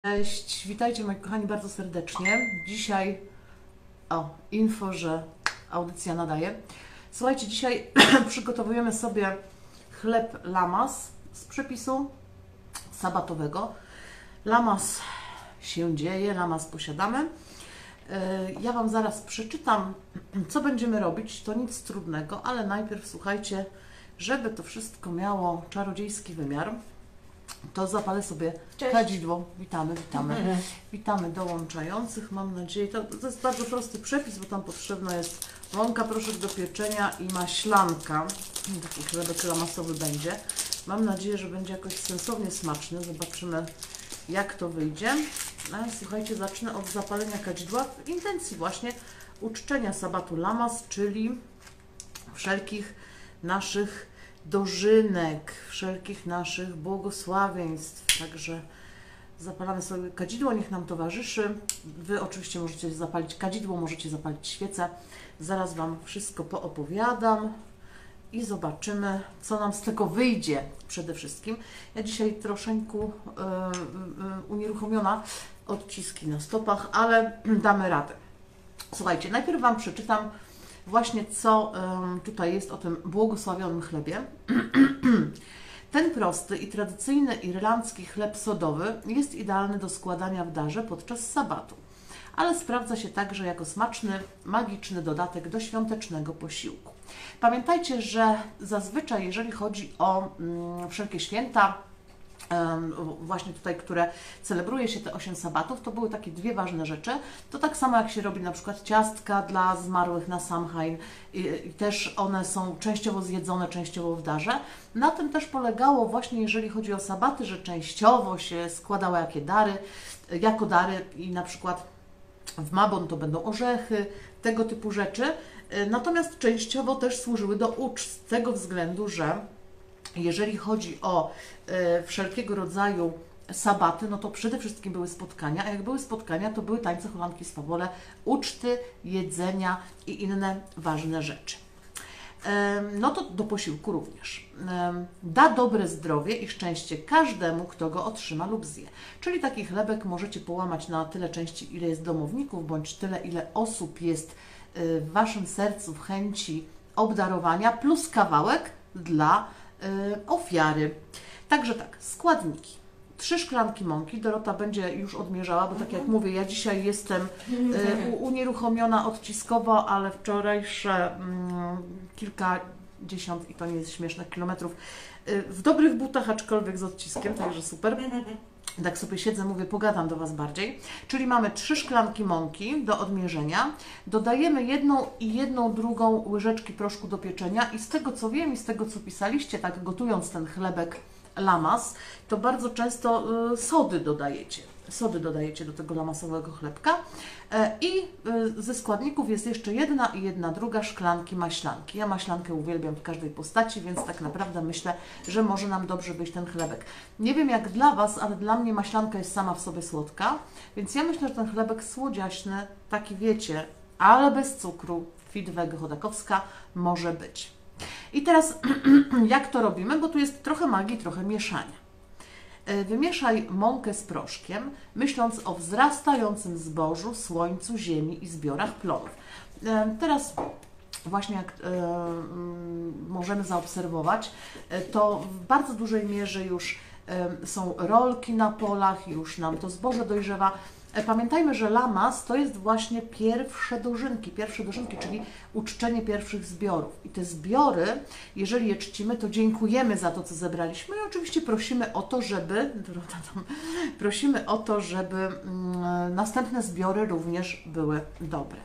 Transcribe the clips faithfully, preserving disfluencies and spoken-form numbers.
Cześć, witajcie moi kochani bardzo serdecznie. Dzisiaj, o, info, że audycja nadaje. Słuchajcie, dzisiaj przygotowujemy sobie chleb lamas z przepisu sabatowego. Lamas się dzieje, lamas posiadamy. Ja Wam zaraz przeczytam, co będziemy robić. To nic trudnego, ale najpierw słuchajcie, żeby to wszystko miało czarodziejski wymiar, to zapalę sobie Cześć. kadzidło. Witamy, witamy. Mhm. Witamy dołączających. Mam nadzieję, to, to jest bardzo prosty przepis, bo tam potrzebna jest mąka, proszek do pieczenia i maślanka. Taki chlebek lamasowy będzie. Mam nadzieję, że będzie jakoś sensownie smaczny. Zobaczymy, jak to wyjdzie. No, słuchajcie, zacznę od zapalenia kadzidła w intencji właśnie uczczenia sabatu lamas, czyli wszelkich naszych dożynek, wszelkich naszych błogosławieństw. Także zapalamy sobie kadzidło, niech nam towarzyszy. Wy oczywiście możecie zapalić kadzidło, możecie zapalić świecę. Zaraz Wam wszystko poopowiadam i zobaczymy, co nam z tego wyjdzie przede wszystkim. Ja dzisiaj troszeczkę yy, yy, unieruchomiona, odciski na stopach, ale damy radę. Słuchajcie, najpierw Wam przeczytam właśnie, co um, tutaj jest o tym błogosławionym chlebie. Ten prosty i tradycyjny irlandzki chleb sodowy jest idealny do składania w darze podczas sabatu, ale sprawdza się także jako smaczny, magiczny dodatek do świątecznego posiłku. Pamiętajcie, że zazwyczaj, jeżeli chodzi o mm, wszelkie święta, właśnie tutaj, które celebruje się te osiem sabatów, to były takie dwie ważne rzeczy. To tak samo jak się robi na przykład ciastka dla zmarłych na Samhain i, i też one są częściowo zjedzone, częściowo w darze. Na tym też polegało właśnie, jeżeli chodzi o sabaty, że częściowo się składało jakie dary, jako dary i na przykład w Mabon to będą orzechy, tego typu rzeczy. Natomiast częściowo też służyły do uczt z tego względu, że jeżeli chodzi o e, wszelkiego rodzaju sabaty, no to przede wszystkim były spotkania, a jak były spotkania, to były tańce, hulanki, swawole, uczty, jedzenia i inne ważne rzeczy. E, no to do posiłku również. E, da dobre zdrowie i szczęście każdemu, kto go otrzyma lub zje. Czyli taki chlebek możecie połamać na tyle części, ile jest domowników, bądź tyle, ile osób jest e, w Waszym sercu w chęci obdarowania, plus kawałek dla ofiary. Także tak, składniki. Trzy szklanki mąki. Dorota będzie już odmierzała, bo tak jak mówię, ja dzisiaj jestem y, unieruchomiona odciskowo, ale wczorajsze mm, kilkadziesiąt, i to nie jest śmieszne, kilometrów y, w dobrych butach, aczkolwiek z odciskiem, także super. Tak sobie siedzę, mówię, pogadam do Was bardziej. Czyli mamy trzy szklanki mąki do odmierzenia. Dodajemy jedną i jedną drugą łyżeczki proszku do pieczenia i z tego co wiem i z tego co pisaliście, tak gotując ten chlebek lamas, to bardzo często y, sody dodajecie. Sody dodajecie do tego lamasowego chlebka. E, I y, ze składników jest jeszcze jedna i jedna druga szklanki maślanki. Ja maślankę uwielbiam w każdej postaci, więc tak naprawdę myślę, że może nam dobrze wyjść ten chlebek. Nie wiem jak dla Was, ale dla mnie maślanka jest sama w sobie słodka, więc ja myślę, że ten chlebek słodziaśny, taki wiecie, ale bez cukru, fit wege chodakowska, może być. I teraz jak to robimy, bo tu jest trochę magii, trochę mieszania. Wymieszaj mąkę z proszkiem, myśląc o wzrastającym zbożu, słońcu, ziemi i zbiorach plonów. Teraz właśnie jak e, możemy zaobserwować, to w bardzo dużej mierze już e, są rolki na polach, już nam to zboże dojrzewa. Pamiętajmy, że lamas to jest właśnie pierwsze dożynki, pierwsze dożynki, czyli uczczenie pierwszych zbiorów. I te zbiory, jeżeli je czcimy, to dziękujemy za to, co zebraliśmy i oczywiście prosimy o to, żeby, prosimy o to, żeby mm, następne zbiory również były dobre.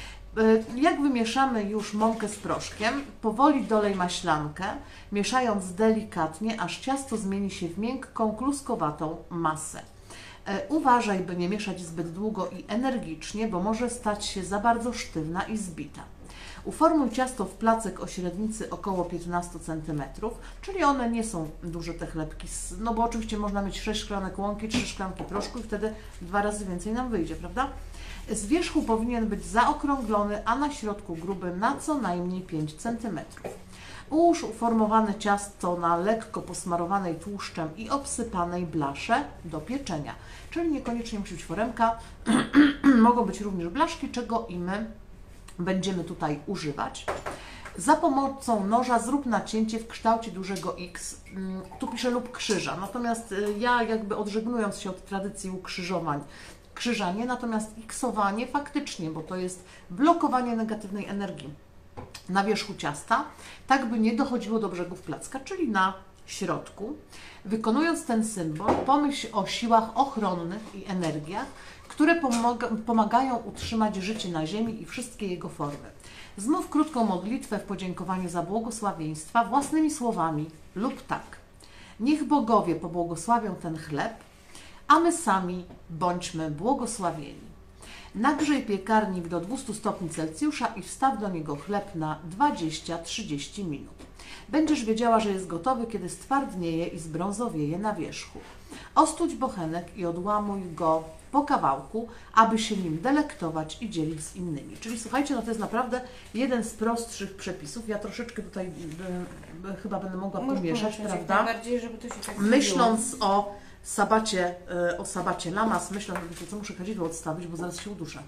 Jak wymieszamy już mąkę z proszkiem, powoli dolej maślankę, mieszając delikatnie, aż ciasto zmieni się w miękką, kluskowatą masę. Uważaj, by nie mieszać zbyt długo i energicznie, bo może stać się za bardzo sztywna i zbita. Uformuj ciasto w placek o średnicy około piętnaście centymetrów, czyli one nie są duże te chlebki, no bo oczywiście można mieć sześć szklanek łąki, trzy szklanki proszku i wtedy dwa razy więcej nam wyjdzie, prawda? Z wierzchu powinien być zaokrąglony, a na środku gruby na co najmniej pięć centymetrów. Ułóż uformowane ciasto na lekko posmarowanej tłuszczem i obsypanej blasze do pieczenia. Czyli niekoniecznie musi być foremka, mogą być również blaszki, czego i my będziemy tutaj używać. Za pomocą noża zrób nacięcie w kształcie dużego X, tu piszę lub krzyża, natomiast ja jakby odżegnując się od tradycji ukrzyżowań, krzyża nie, natomiast Xowanie faktycznie, bo to jest blokowanie negatywnej energii na wierzchu ciasta, tak by nie dochodziło do brzegów placka, czyli na środku. Wykonując ten symbol, pomyśl o siłach ochronnych i energiach, które pomaga, pomagają utrzymać życie na ziemi i wszystkie jego formy. Zmów krótką modlitwę w podziękowaniu za błogosławieństwa własnymi słowami lub tak. Niech bogowie pobłogosławią ten chleb, a my sami bądźmy błogosławieni. Nagrzej piekarnik do dwustu stopni Celsjusza i wstaw do niego chleb na dwadzieścia do trzydziestu minut. Będziesz wiedziała, że jest gotowy, kiedy stwardnieje i zbrązowieje na wierzchu. Ostudź bochenek i odłamuj go po kawałku, aby się nim delektować i dzielić z innymi. Czyli słuchajcie, no to jest naprawdę jeden z prostszych przepisów. Ja troszeczkę tutaj y, y, chyba będę mogła pomieszać, prawda? Bardziej, żeby to się tak Myśląc o sabacie, y, o sabacie lamas, myślę, że co muszę kadzidło odstawić, bo zaraz się uduszę.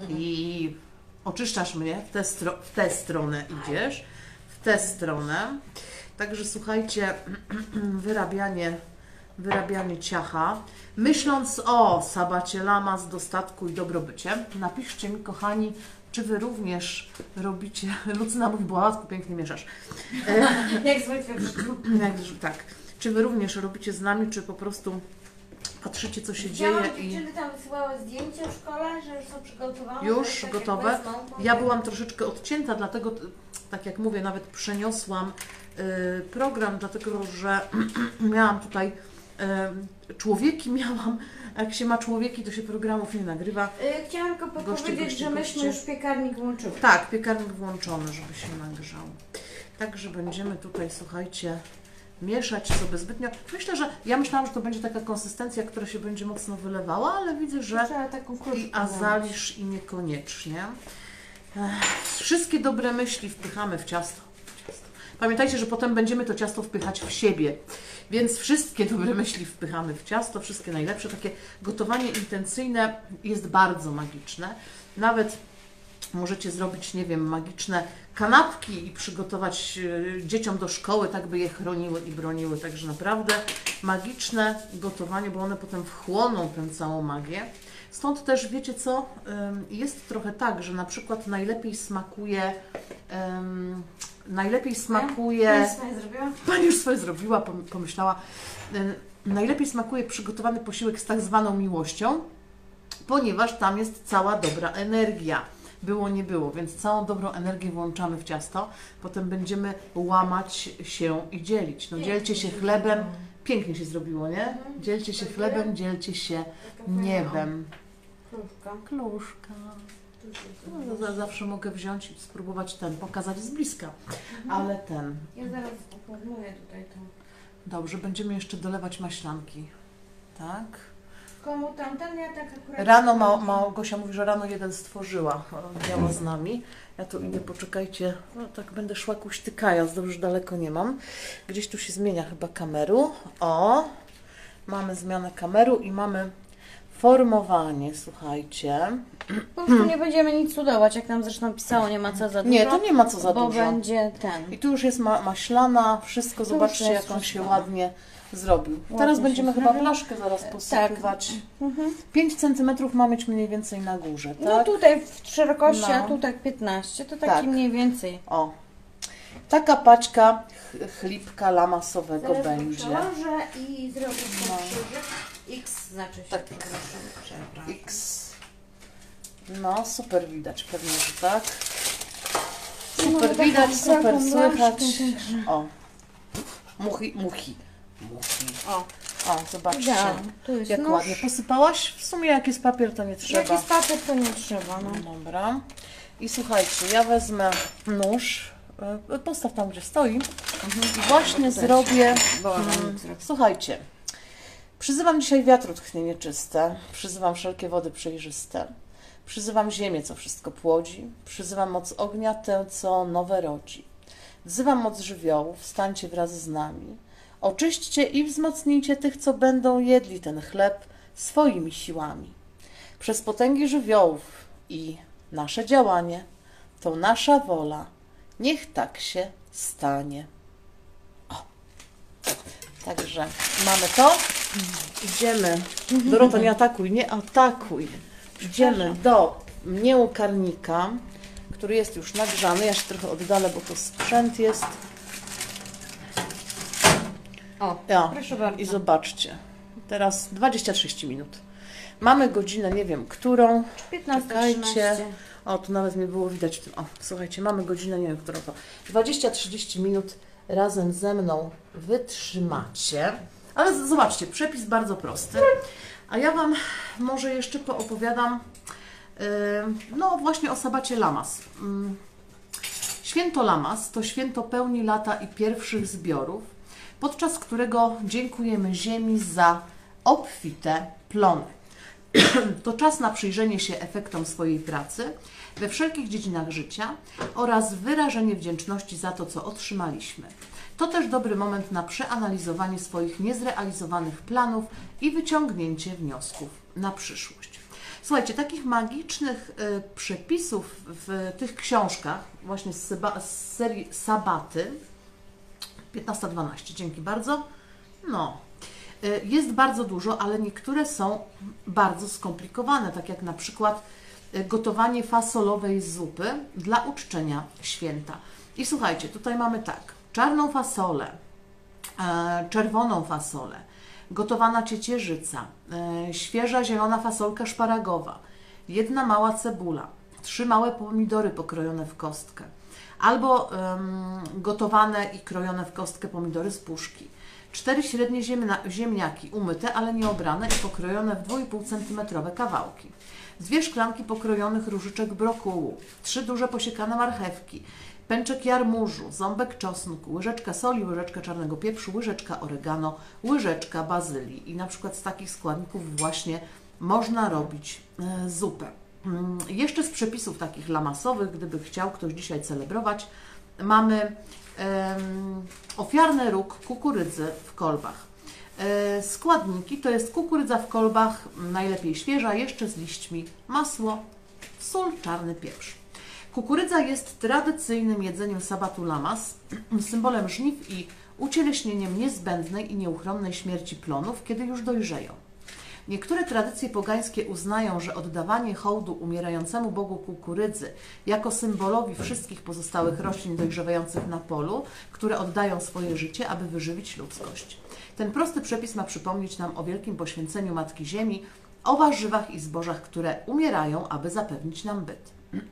I oczyszczasz mnie, w tę, stro- w tę stronę idziesz, w tę stronę. Także słuchajcie, wyrabianie wyrabianie ciacha. Myśląc o sabacie lamas, dostatku i dobrobycie, napiszcie mi, kochani, czy Wy również robicie... Lucyna mówi, Błaszku, pięknie mieszasz. Jak zwykle. Jak, tak. Czy Wy również robicie z nami, czy po prostu patrzycie, co się Widziałam, dzieje i... dziewczyny tam wysyłały zdjęcia w szkole, że już są przygotowane. Już tak gotowe. Jak wezmą, Ja byłam troszeczkę odcięta, dlatego, tak jak mówię, nawet przeniosłam y, program, dlatego, że miałam tutaj y, człowieki, miałam, jak się ma człowieki, to się programów nie nagrywa. Yy, chciałam tylko Goście, powiedzieć, goście, że myśmy goście. już piekarnik włączyły. Tak, piekarnik włączony, żeby się nagrzał. Także będziemy tutaj, słuchajcie, mieszać sobie zbytnio. Myślę, że ja myślałam, że to będzie taka konsystencja, która się będzie mocno wylewała, ale widzę, że Trzeba taką kruszkę i azalisz i niekoniecznie. Ech, wszystkie dobre myśli wpychamy w ciasto. w ciasto. Pamiętajcie, że potem będziemy to ciasto wpychać w siebie, więc wszystkie dobre myśli wpychamy w ciasto, wszystkie najlepsze. Takie gotowanie intencyjne jest bardzo magiczne. Nawet możecie zrobić, nie wiem, magiczne kanapki i przygotować dzieciom do szkoły, tak by je chroniły i broniły. Także naprawdę magiczne gotowanie, bo one potem wchłoną tę całą magię. Stąd też, wiecie co, jest trochę tak, że na przykład najlepiej smakuje, um, najlepiej smakuje... Pani swoje zrobiła? Pani już swoje zrobiła, pomyślała. Najlepiej smakuje przygotowany posiłek z tak zwaną miłością, ponieważ tam jest cała dobra energia. Było, nie było, więc całą dobrą energię włączamy w ciasto. Potem będziemy łamać się i dzielić. No dzielcie się chlebem. Pięknie się zrobiło, nie? Dzielcie się chlebem, dzielcie się niebem. Kruszka. Kluszka. No, za- zawsze mogę wziąć i spróbować ten, pokazać z bliska. Ale ten. Ja zaraz poformuję tutaj to. Dobrze, będziemy jeszcze dolewać maślanki. Tak? Komu tamten? Ja tak akurat... Rano Ma Małgosia mówi, że rano jeden stworzyła, działa z nami. Ja tu idę, poczekajcie, no tak będę szła kuśtykając, dobrze, że daleko nie mam. Gdzieś tu się zmienia chyba kameru. O, mamy zmianę kameru i mamy formowanie, słuchajcie. Po prostu nie będziemy nic cudować, jak nam zresztą pisało, nie ma co za dużo. Nie, to nie ma co za bo dużo. będzie ten. I tu już jest ma maślana, wszystko, zobaczcie jest jak on się wszystko. ładnie zrobił. Ładnie Teraz się będziemy chyba zrobił. blaszkę zaraz posypywać. Mhm. pięć centymetrów ma mieć mniej więcej na górze, tak? No tutaj w szerokości, No. a tu tak piętnaście, to taki Tak. mniej więcej. O, taka paczka ch- chlipka lamasowego Zaraz będzie. przełożę i zrobię No. no. krzyżyk. X znaczy się, Tak. przepraszam. przepraszam. X. No, super widać pewnie, że tak. No, Super taką widać, super taką słychać. blaszkę. O, muchi, muchi. Muchi. O, O, zobaczcie, idealnie. Tu jest jak nóż. ładnie posypałaś. W sumie jak jest papier, to nie Jak trzeba. jest papier, to nie trzeba. No. Dobra. I słuchajcie, ja wezmę nóż. e, Postaw tam, gdzie stoi. I właśnie zrobię... Bo Mm, słuchajcie, przyzywam dzisiaj wiatru tchnie nieczyste, przyzywam wszelkie wody przejrzyste, przyzywam ziemię, co wszystko płodzi, przyzywam moc ognia, tę, co nowe rodzi. Wzywam moc żywiołów, stańcie wraz z nami. Oczyśćcie i wzmocnijcie tych, co będą jedli ten chleb swoimi siłami. Przez potęgi żywiołów i nasze działanie, to nasza wola, niech tak się stanie. O. Także mamy to. Idziemy. Dorota, nie atakuj, nie atakuj. Idziemy do mniełkarnika, który jest już nagrzany. Ja się trochę oddalę, bo to sprzęt jest. O, Ja. proszę bardzo. I zobaczcie. Teraz dwadzieścia trzydzieści minut. Mamy godzinę, nie wiem którą. piętnaście Czekajcie. trzynaście. O, tu nawet nie było widać. w tym- O, słuchajcie, mamy godzinę, nie wiem którą to. dwadzieścia trzydzieści minut razem ze mną wytrzymacie. Ale z- zobaczcie, przepis bardzo prosty. A ja Wam może jeszcze poopowiadam yy, no właśnie o sabacie Lamas. Yy, Święto Lamas to święto pełni lata i pierwszych zbiorów, podczas którego dziękujemy Ziemi za obfite plony. To czas na przyjrzenie się efektom swojej pracy we wszelkich dziedzinach życia oraz wyrażenie wdzięczności za to, co otrzymaliśmy. To też dobry moment na przeanalizowanie swoich niezrealizowanych planów i wyciągnięcie wniosków na przyszłość. Słuchajcie, takich magicznych y, przepisów w tych książkach, właśnie z, syba, z serii Sabaty, piętnasta dwanaście, dzięki bardzo, no, y, jest bardzo dużo, ale niektóre są bardzo skomplikowane, tak jak na przykład y, gotowanie fasolowej zupy dla uczczenia święta. I słuchajcie, tutaj mamy tak, czarną fasolę, e, czerwoną fasolę, gotowana ciecierzyca, e, świeża zielona fasolka szparagowa, jedna mała cebula, trzy małe pomidory pokrojone w kostkę, albo em, gotowane i krojone w kostkę pomidory z puszki, cztery średnie ziemna, ziemniaki umyte, ale nie obrane i pokrojone w dwa i pół centymetrowe kawałki, dwie szklanki pokrojonych różyczek brokułu, trzy duże posiekane marchewki, pęczek jarmużu, ząbek czosnku, łyżeczka soli, łyżeczka czarnego pieprzu, łyżeczka oregano, łyżeczka bazylii. I na przykład z takich składników właśnie można robić e, zupę. Mm, jeszcze z przepisów takich lamasowych, gdyby chciał ktoś dzisiaj celebrować, mamy em, ofiarny róg kukurydzy w kolbach. E, składniki to jest kukurydza w kolbach, najlepiej świeża, jeszcze z liśćmi, masło, sól, czarny pieprz. Kukurydza jest tradycyjnym jedzeniem sabatu Lamas, symbolem żniw i ucieleśnieniem niezbędnej i nieuchronnej śmierci plonów, kiedy już dojrzeją. Niektóre tradycje pogańskie uznają, że oddawanie hołdu umierającemu bogu kukurydzy jako symbolowi wszystkich pozostałych roślin dojrzewających na polu, które oddają swoje życie, aby wyżywić ludzkość. Ten prosty przepis ma przypomnieć nam o wielkim poświęceniu Matki Ziemi, o warzywach i zbożach, które umierają, aby zapewnić nam byt.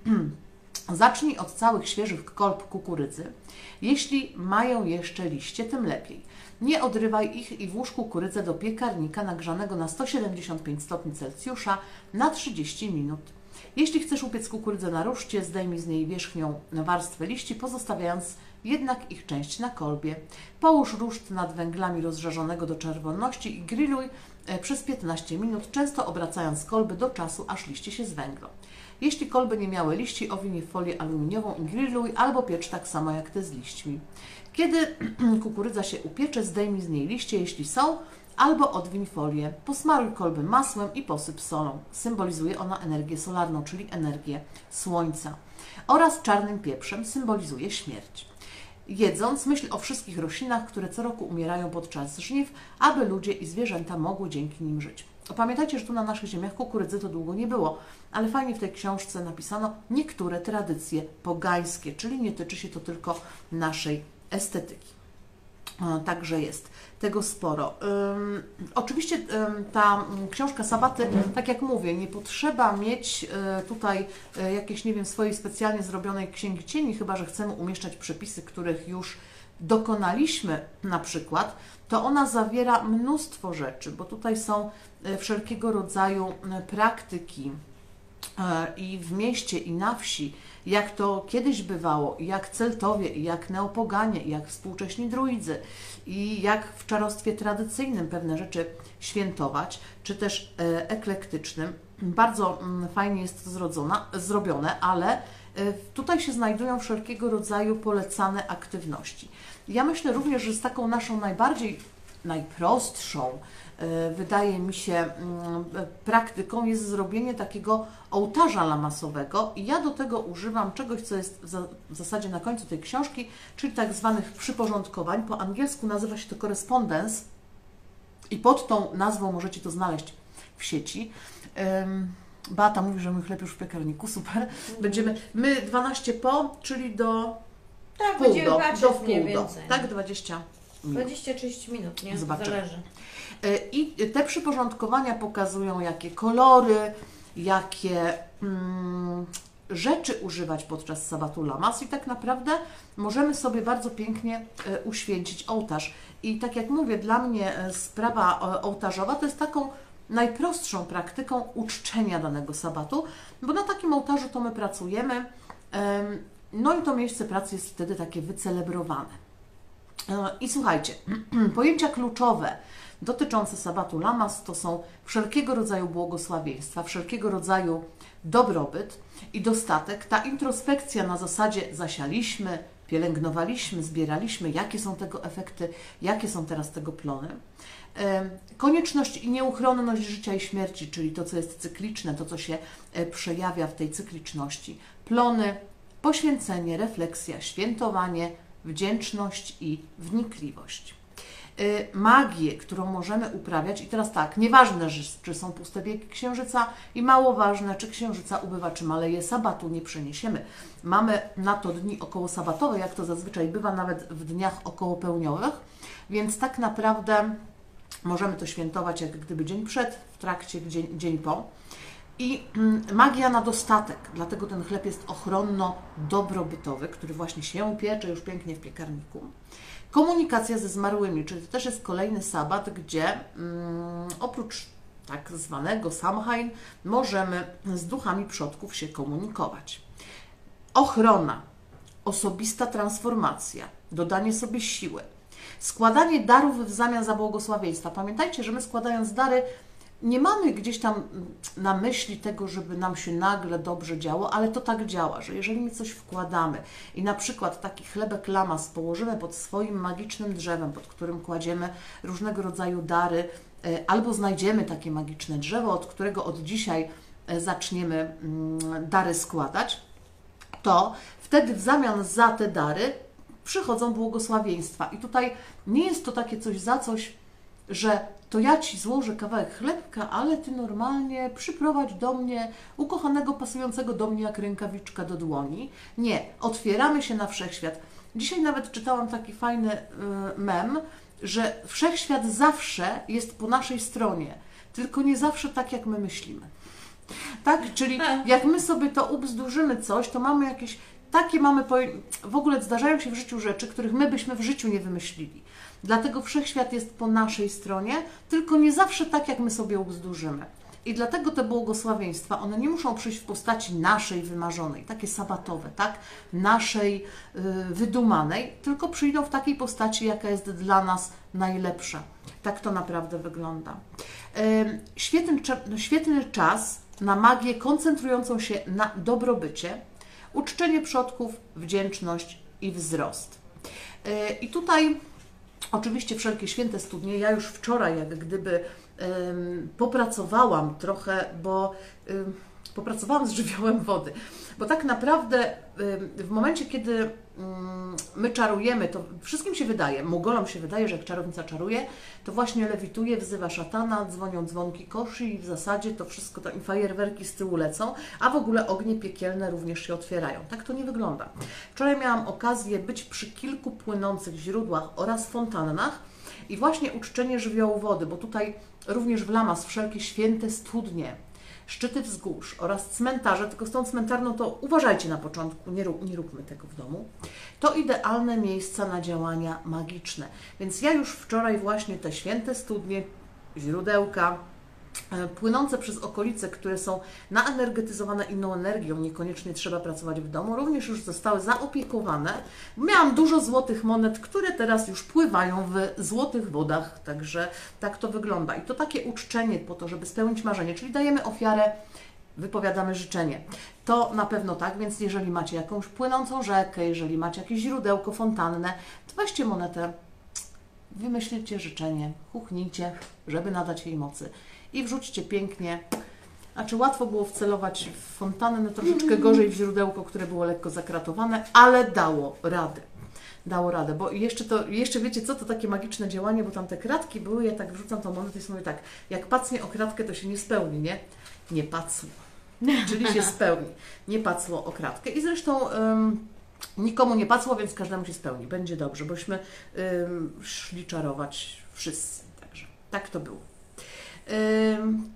Zacznij od całych świeżych kolb kukurydzy. Jeśli mają jeszcze liście, tym lepiej. Nie odrywaj ich i włóż kukurydzę do piekarnika nagrzanego na sto siedemdziesiąt pięć stopni Celsjusza na trzydzieści minut. Jeśli chcesz upiec kukurydzę na ruszcie, zdejmij z niej wierzchnią warstwę liści, pozostawiając jednak ich część na kolbie. Połóż ruszt nad węglami rozżarzonego do czerwoności i grilluj przez piętnaście minut, często obracając kolby do czasu, aż liście się zwęglą. Jeśli kolby nie miały liści, owin je w folię aluminiową i grilluj, albo piecz tak samo jak te z liśćmi. Kiedy kukurydza się upiecze, zdejmij z niej liście, jeśli są, albo odwiń folię. Posmaruj kolby masłem i posyp solą. Symbolizuje ona energię solarną, czyli energię słońca. Oraz czarnym pieprzem, symbolizuje śmierć. Jedząc, myśl o wszystkich roślinach, które co roku umierają podczas żniw, aby ludzie i zwierzęta mogły dzięki nim żyć. Pamiętajcie, że tu na naszych ziemiach kukurydzy to długo nie było, ale fajnie w tej książce napisano niektóre tradycje pogańskie, czyli nie tyczy się to tylko naszej estetyki. Także jest tego sporo. Um, oczywiście um, ta książka Sabaty, tak jak mówię, nie potrzeba mieć y, tutaj y, jakiejś, nie wiem, swojej specjalnie zrobionej księgi cieni, chyba że chcemy umieszczać przepisy, których już dokonaliśmy na przykład, to ona zawiera mnóstwo rzeczy, bo tutaj są y, wszelkiego rodzaju y, praktyki i w mieście, i na wsi, jak to kiedyś bywało, i jak Celtowie, i jak neopoganie, i jak współcześni druidzy, i jak w czarostwie tradycyjnym pewne rzeczy świętować, czy też eklektycznym. Bardzo fajnie jest to zrodzona, zrobione, ale tutaj się znajdują wszelkiego rodzaju polecane aktywności. Ja myślę również, że z taką naszą najbardziej, najprostszą, wydaje mi się, praktyką jest zrobienie takiego ołtarza lamasowego i ja do tego używam czegoś, co jest w zasadzie na końcu tej książki, czyli tak zwanych przyporządkowań. Po angielsku nazywa się to correspondence i pod tą nazwą możecie to znaleźć w sieci. Beata mówi, że mój chleb już w piekarniku, super. Będziemy, my dwanaście po, czyli do Tak, pół będziemy do, patrzeć do pół mniej do, więcej. tak, dwadzieścia minut. dwadzieścia trzydzieści minut, nie? Zobaczymy. Zależy. I te przyporządkowania pokazują, jakie kolory, jakie mm, rzeczy używać podczas sabbatu lamas i tak naprawdę możemy sobie bardzo pięknie e, uświęcić ołtarz. I tak jak mówię, dla mnie e, sprawa e, ołtarzowa to jest taką najprostszą praktyką uczczenia danego sabbatu, bo na takim ołtarzu to my pracujemy, e, no i to miejsce pracy jest wtedy takie wycelebrowane. E, I słuchajcie, pojęcia kluczowe dotyczące sabbatu lamas to są wszelkiego rodzaju błogosławieństwa, wszelkiego rodzaju dobrobyt i dostatek. Ta introspekcja na zasadzie zasialiśmy, pielęgnowaliśmy, zbieraliśmy, jakie są tego efekty, jakie są teraz tego plony. Konieczność i nieuchronność życia i śmierci, czyli to, co jest cykliczne, to, co się przejawia w tej cykliczności. Plony, poświęcenie, refleksja, świętowanie, wdzięczność i wnikliwość. Magię, którą możemy uprawiać i teraz tak, nieważne, czy są puste biegi księżyca i mało ważne, czy księżyca ubywa, czy maleje, sabbatu nie przeniesiemy. Mamy na to dni okołosabatowe, jak to zazwyczaj bywa nawet w dniach okołopełniowych, więc tak naprawdę możemy to świętować jak gdyby dzień przed, w trakcie, dzień, dzień po. I magia na dostatek, dlatego ten chleb jest ochronno-dobrobytowy, który właśnie się piecze już pięknie w piekarniku. Komunikacja ze zmarłymi, czyli to też jest kolejny sabbat, gdzie mm, oprócz tak zwanego Samhain możemy z duchami przodków się komunikować. Ochrona, osobista transformacja, dodanie sobie siły, składanie darów w zamian za błogosławieństwa. Pamiętajcie, że my składając dary nie mamy gdzieś tam na myśli tego, żeby nam się nagle dobrze działo, ale to tak działa, że jeżeli my coś wkładamy i na przykład taki chlebek lamas położymy pod swoim magicznym drzewem, pod którym kładziemy różnego rodzaju dary, albo znajdziemy takie magiczne drzewo, od którego od dzisiaj zaczniemy dary składać, to wtedy w zamian za te dary przychodzą błogosławieństwa. I tutaj nie jest to takie coś za coś, że to ja Ci złożę kawałek chlebka, ale Ty normalnie przyprowadź do mnie ukochanego, pasującego do mnie jak rękawiczka do dłoni. Nie, otwieramy się na wszechświat. Dzisiaj nawet czytałam taki fajny y, mem, że wszechświat zawsze jest po naszej stronie, tylko nie zawsze tak, jak my myślimy. Tak? Czyli jak my sobie to ubzdurzymy coś, to mamy jakieś takie mamy, w ogóle zdarzają się w życiu rzeczy, których my byśmy w życiu nie wymyślili. Dlatego wszechświat jest po naszej stronie, tylko nie zawsze tak, jak my sobie ubzdurzymy. I dlatego te błogosławieństwa, one nie muszą przyjść w postaci naszej wymarzonej, takie sabbatowe, tak? Naszej yy, wydumanej, tylko przyjdą w takiej postaci, jaka jest dla nas najlepsza. Tak to naprawdę wygląda. Yy, świetny, świetny czas na magię koncentrującą się na dobrobycie, uczczenie przodków, wdzięczność i wzrost. Yy, I tutaj oczywiście wszelkie święte studnie. Ja już wczoraj jak gdyby ym, popracowałam trochę, bo ym, popracowałam z żywiołem wody. Bo tak naprawdę ym, w momencie, kiedy ym, my czarujemy, to wszystkim się wydaje, Mogolom się wydaje, że jak czarownica czaruje, to właśnie lewituje, wzywa szatana, dzwonią dzwonki koszy i w zasadzie to wszystko, to i fajerwerki z tyłu lecą, a w ogóle ognie piekielne również się otwierają. Tak to nie wygląda. Wczoraj miałam okazję być przy kilku płynących źródłach oraz fontannach i właśnie uczczenie żywiołu wody, bo tutaj również w Lamas wszelkie święte studnie, szczyty wzgórz oraz cmentarze, tylko z tą cmentarną to uważajcie na początku, nie, rób, nie róbmy tego w domu, to idealne miejsca na działania magiczne. Więc ja już wczoraj właśnie te święte studnie, źródełka, płynące przez okolice, które są naenergetyzowane inną energią, niekoniecznie trzeba pracować w domu, również już zostały zaopiekowane. Miałam dużo złotych monet, które teraz już pływają w złotych wodach, także tak to wygląda. I to takie uczczenie po to, żeby spełnić marzenie, czyli dajemy ofiarę, wypowiadamy życzenie. To na pewno tak, więc jeżeli macie jakąś płynącą rzekę, jeżeli macie jakieś źródełko, fontannę, to weźcie monetę, wymyślcie życzenie, chuchnijcie, żeby nadać jej mocy i wrzućcie pięknie. A czy łatwo było wcelować w fontannę? Troszeczkę gorzej w źródełko, które było lekko zakratowane, ale dało radę. Dało radę, bo jeszcze to, jeszcze wiecie co, to takie magiczne działanie, bo tam te kratki były, ja tak wrzucam tą monetę i mówię tak, jak pacnie o kratkę, to się nie spełni, nie? Nie pacło, czyli się spełni. Nie pacło o kratkę i zresztą um, nikomu nie pacło, więc każdemu się spełni. Będzie dobrze, bośmy um, szli czarować wszyscy. Także tak to było. Um,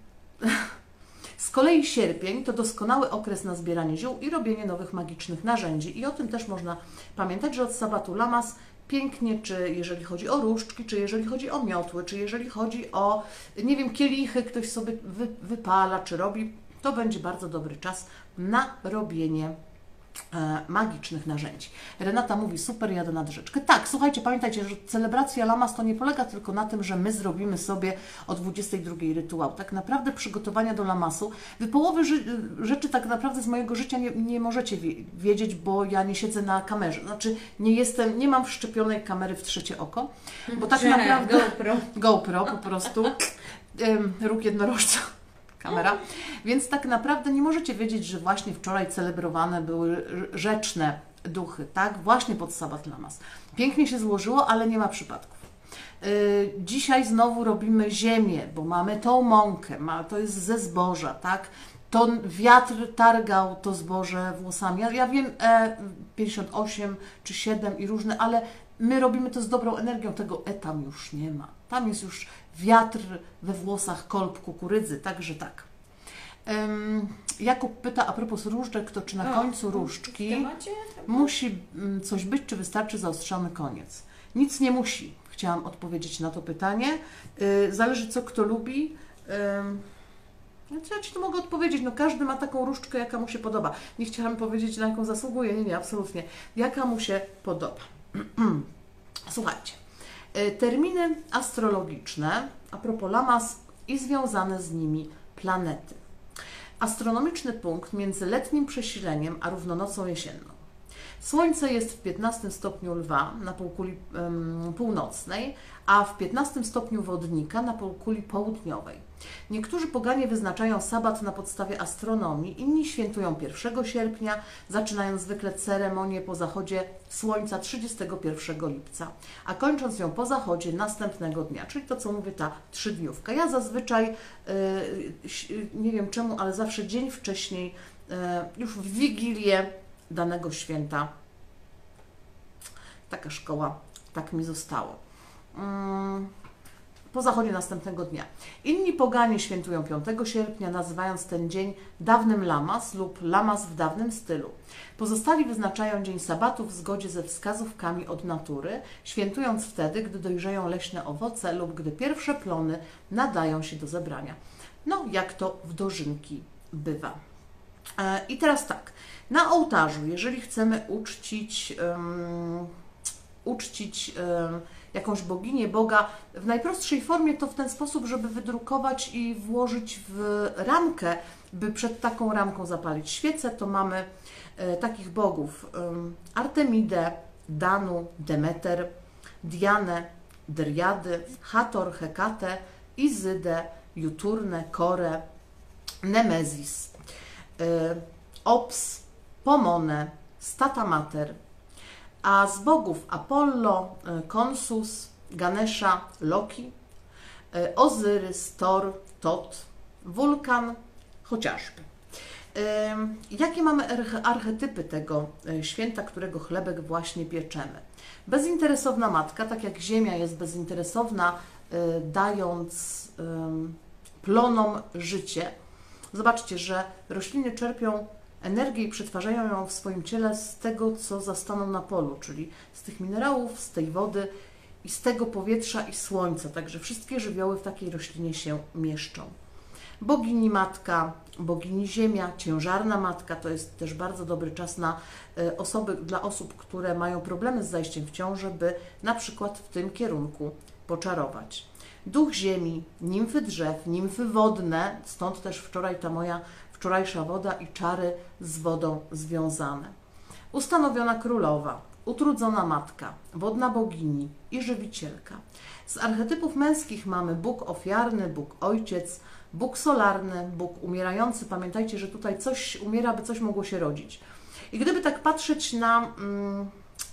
Z kolei sierpień to doskonały okres na zbieranie ziół i robienie nowych magicznych narzędzi. I o tym też można pamiętać, że od sabbatu Lamas pięknie, czy jeżeli chodzi o różdżki, czy jeżeli chodzi o miotły, czy jeżeli chodzi o, nie wiem, kielichy, ktoś sobie wy, wypala, czy robi, to będzie bardzo dobry czas na robienie e, magicznych narzędzi. Renata mówi, super, jadę nad rzeczkę. Tak, słuchajcie, pamiętajcie, że celebracja Lamas to nie polega tylko na tym, że my zrobimy sobie o dwudziestej drugiej rytuał. Tak naprawdę przygotowania do Lamasu, wy połowy ży rzeczy tak naprawdę z mojego życia nie, nie możecie wie wiedzieć, bo ja nie siedzę na kamerze. Znaczy, nie jestem, nie mam wszczepionej kamery w trzecie oko, bo tak Że, naprawdę... GoPro. GoPro po prostu. Ym, róg jednorożca. Kamera. Więc tak naprawdę nie możecie wiedzieć, że właśnie wczoraj celebrowane były rzeczne duchy, tak? Właśnie pod sabbat Lamas. Pięknie się złożyło, ale nie ma przypadków. Yy, dzisiaj znowu robimy ziemię, bo mamy tą mąkę, ma, to jest ze zboża, tak? To wiatr targał to zboże włosami. Ja, ja wiem, E pięćdziesiąt osiem czy siedem i różne, ale my robimy to z dobrą energią, tego E tam już nie ma. Tam jest już wiatr we włosach, kolb kukurydzy, także tak. Um, Jakub pyta a propos różdżek, to czy na O, końcu różdżki w temacie? musi mm, coś być, czy wystarczy zaostrzony koniec? Nic nie musi. Chciałam odpowiedzieć na to pytanie. Yy, zależy, co kto lubi. Yy, ja Ci to mogę odpowiedzieć. No, każdy ma taką różdżkę, jaka mu się podoba. Nie chciałam powiedzieć, na jaką zasługuje. Nie, nie, absolutnie. Jaka mu się podoba. Słuchajcie. Yy, terminy astrologiczne, a propos Lamas i związane z nimi planety. Astronomiczny punkt między letnim przesileniem a równonocą jesienną. Słońce jest w piętnastym stopniu Lwa na półkuli um, północnej, a w piętnastym stopniu Wodnika na półkuli południowej. Niektórzy poganie wyznaczają sabat na podstawie astronomii, inni świętują pierwszego sierpnia, zaczynając zwykle ceremonię po zachodzie słońca trzydziestego pierwszego lipca, a kończąc ją po zachodzie następnego dnia, czyli to, co mówię, ta trzydniówka. Ja zazwyczaj, yy, nie wiem czemu, ale zawsze dzień wcześniej, yy, już w Wigilię danego święta, taka szkoła, tak mi zostało. Yy. Po zachodzie następnego dnia. Inni poganie świętują piątego sierpnia, nazywając ten dzień dawnym Lamas lub Lamas w dawnym stylu. Pozostali wyznaczają dzień sabatu w zgodzie ze wskazówkami od natury, świętując wtedy, gdy dojrzeją leśne owoce lub gdy pierwsze plony nadają się do zebrania. No, jak to w dożynki bywa. E, I teraz tak, na ołtarzu, jeżeli chcemy uczcić, um, uczcić um, jakąś boginię, Boga, w najprostszej formie to w ten sposób, żeby wydrukować i włożyć w ramkę, by przed taką ramką zapalić świecę, to mamy e, takich bogów e, Artemidę, Danu, Demeter, Dianę, Dryady, Hator, Hekatę, Izydę, Juturnę, Korę, Nemezis, e, Ops, Pomonę, Stata Mater, a z bogów Apollo, Konsus, Ganesha, Loki, Ozyrys, Thor, Tot, Wulkan, chociażby. Jakie mamy archetypy tego święta, którego chlebek właśnie pieczemy? Bezinteresowna matka, tak jak ziemia jest bezinteresowna, dając plonom życie. Zobaczcie, że rośliny czerpią energię i przetwarzają ją w swoim ciele z tego, co zastaną na polu, czyli z tych minerałów, z tej wody i z tego powietrza i słońca. Także wszystkie żywioły w takiej roślinie się mieszczą. bogini matka, bogini ziemia, ciężarna matka, to jest też bardzo dobry czas na osoby, dla osób, które mają problemy z zajściem w ciążę, by na przykład w tym kierunku poczarować. Duch ziemi, nimfy drzew, nimfy wodne, stąd też wczoraj ta moja wczorajsza woda i czary z wodą związane. Ustanowiona królowa, utrudzona matka, wodna bogini i żywicielka. Z archetypów męskich mamy Bóg ofiarny, Bóg ojciec, Bóg solarny, Bóg umierający. Pamiętajcie, że tutaj coś umiera, by coś mogło się rodzić. I gdyby tak patrzeć na mm,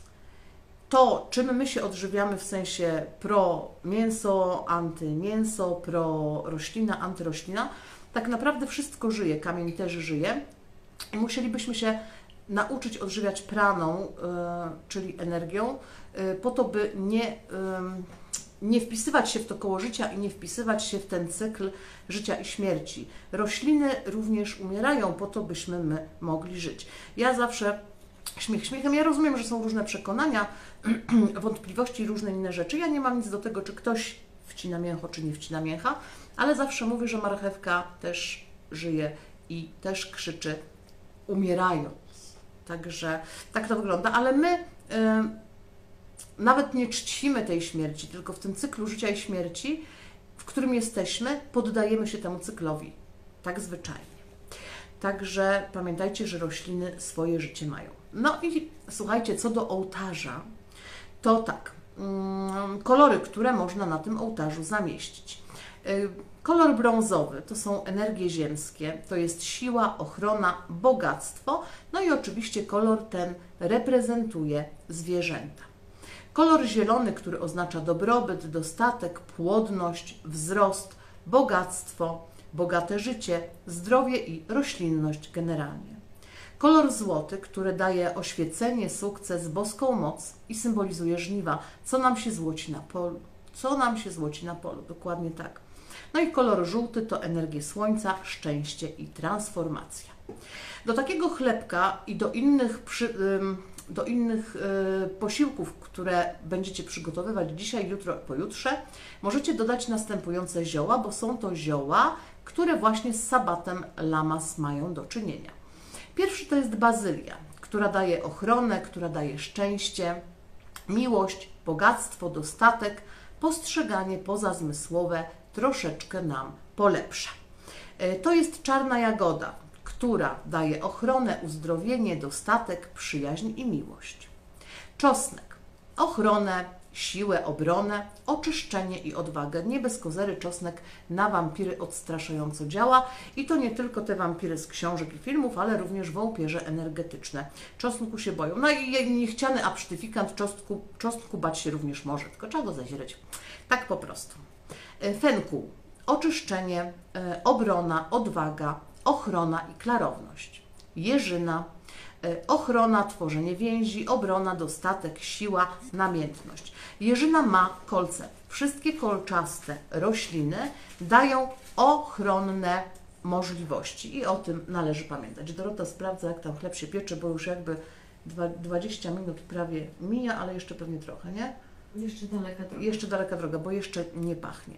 to, czym my się odżywiamy w sensie pro mięso, antymięso, pro roślina, antyroślina, tak naprawdę wszystko żyje, kamień też żyje i musielibyśmy się nauczyć odżywiać praną, yy, czyli energią, yy, po to, by nie, yy, nie wpisywać się w to koło życia i nie wpisywać się w ten cykl życia i śmierci. Rośliny również umierają po to, byśmy my mogli żyć. Ja zawsze śmiech śmiechem, ja rozumiem, że są różne przekonania, wątpliwości i różne inne rzeczy. Ja nie mam nic do tego, czy ktoś wcina mięcho, czy nie wcina mięcha, ale zawsze mówię, że marchewka też żyje i też krzyczy, umierając. Także tak to wygląda, ale my y, nawet nie czcimy tej śmierci, tylko w tym cyklu życia i śmierci, w którym jesteśmy, poddajemy się temu cyklowi, tak zwyczajnie. Także pamiętajcie, że rośliny swoje życie mają. No i słuchajcie, co do ołtarza, to tak, y, kolory, które można na tym ołtarzu zamieścić. Y, Kolor brązowy to są energie ziemskie, to jest siła, ochrona, bogactwo, no i oczywiście kolor ten reprezentuje zwierzęta. Kolor zielony, który oznacza dobrobyt, dostatek, płodność, wzrost, bogactwo, bogate życie, zdrowie i roślinność generalnie. Kolor złoty, który daje oświecenie, sukces, boską moc i symbolizuje żniwa, co nam się złoci na polu. Co nam się złoci na polu, dokładnie tak. No i kolor żółty to energię słońca, szczęście i transformacja. Do takiego chlebka i do innych, przy, do innych posiłków, które będziecie przygotowywać dzisiaj, jutro, pojutrze, możecie dodać następujące zioła, bo są to zioła, które właśnie z sabbatem lamas mają do czynienia. Pierwszy to jest bazylia, która daje ochronę, która daje szczęście, miłość, bogactwo, dostatek, postrzeganie pozazmysłowe, troszeczkę nam polepsza. To jest czarna jagoda, która daje ochronę, uzdrowienie, dostatek, przyjaźń i miłość. Czosnek, ochronę, siłę, obronę, oczyszczenie i odwagę. Nie bez kozery czosnek na wampiry odstraszająco działa i to nie tylko te wampiry z książek i filmów, ale również wąpierze energetyczne. Czosnku się boją. No i niechciany absztyfikant czosnku, czosnku bać się również może, tylko trzeba go zaźreć. Tak po prostu. Fenkuł, oczyszczenie, obrona, odwaga, ochrona i klarowność. Jeżyna, ochrona, tworzenie więzi, obrona, dostatek, siła, namiętność. Jeżyna ma kolce. Wszystkie kolczaste rośliny dają ochronne możliwości i o tym należy pamiętać. Dorota sprawdza, jak tam chleb się piecze, bo już jakby dwadzieścia minut prawie mija, ale jeszcze pewnie trochę, nie? Jeszcze daleka droga. Jeszcze daleka droga, bo jeszcze nie pachnie.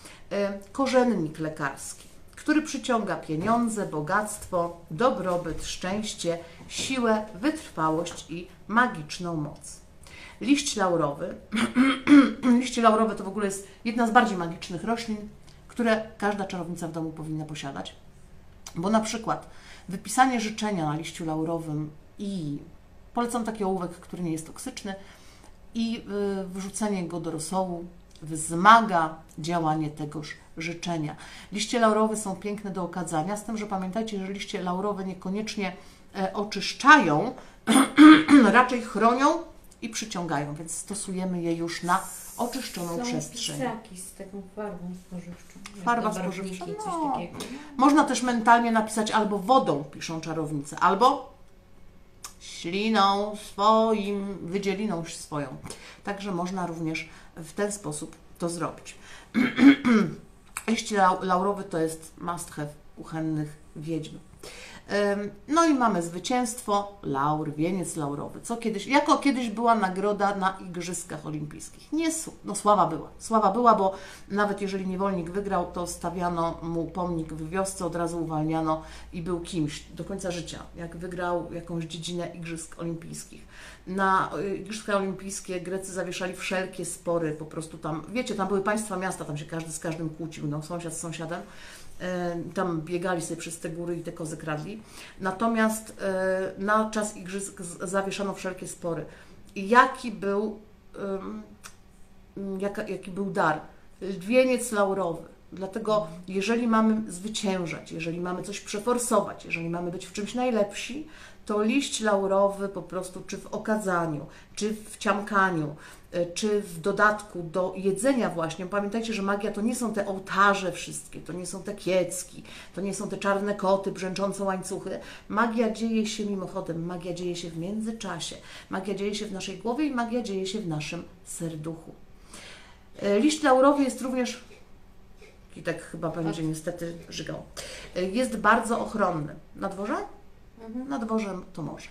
Korzennik lekarski, który przyciąga pieniądze, bogactwo, dobrobyt, szczęście, siłę, wytrwałość i magiczną moc. Liść laurowy. Liście laurowe to w ogóle jest jedna z bardziej magicznych roślin, które każda czarownica w domu powinna posiadać, bo na przykład wypisanie życzenia na liściu laurowym i polecam taki ołówek, który nie jest toksyczny, i wrzucenie go do rosołu wzmaga działanie tegoż życzenia. Liście laurowe są piękne do okadzania, z tym, że pamiętajcie, że liście laurowe niekoniecznie oczyszczają, raczej chronią i przyciągają, więc stosujemy je już na oczyszczoną Są przestrzeń. pisaki z taką farbą spożywczą. Farba Jak do barwniki, spożywcza, coś no. takiego. Można też mentalnie napisać albo wodą, piszą czarownice, albo śliną swoim, wydzieliną swoją. Także można również w ten sposób to zrobić. Liście laurowy to jest must have kuchennych wiedźm. No i mamy zwycięstwo, laur, wieniec laurowy, co kiedyś, jako kiedyś była nagroda na Igrzyskach Olimpijskich. Nie, no sława była, sława była, bo nawet jeżeli niewolnik wygrał, to stawiano mu pomnik w wiosce, od razu uwalniano i był kimś do końca życia, jak wygrał jakąś dziedzinę Igrzysk Olimpijskich. Na Igrzyska Olimpijskie Grecy zawieszali wszelkie spory, po prostu tam, wiecie, tam były państwa, miasta, tam się każdy z każdym kłócił, no, sąsiad z sąsiadem. Tam biegali sobie przez te góry i te kozy kradli. Natomiast na czas igrzysk zawieszano wszelkie spory. I jaki był, jaka, jaki był dar? Wieniec laurowy. Dlatego jeżeli mamy zwyciężać, jeżeli mamy coś przeforsować, jeżeli mamy być w czymś najlepsi, to liść laurowy po prostu, czy w okadzaniu, czy w ciamkaniu, czy w dodatku do jedzenia właśnie. Pamiętajcie, że magia to nie są te ołtarze wszystkie, to nie są te kiecki, to nie są te czarne koty, brzęczące łańcuchy. Magia dzieje się mimochodem, magia dzieje się w międzyczasie, magia dzieje się w naszej głowie i magia dzieje się w naszym serduchu. Liść laurowy jest również, i tak chyba będzie niestety żygał, jest bardzo ochronny. Na dworze? Mhm. Na dworze to może.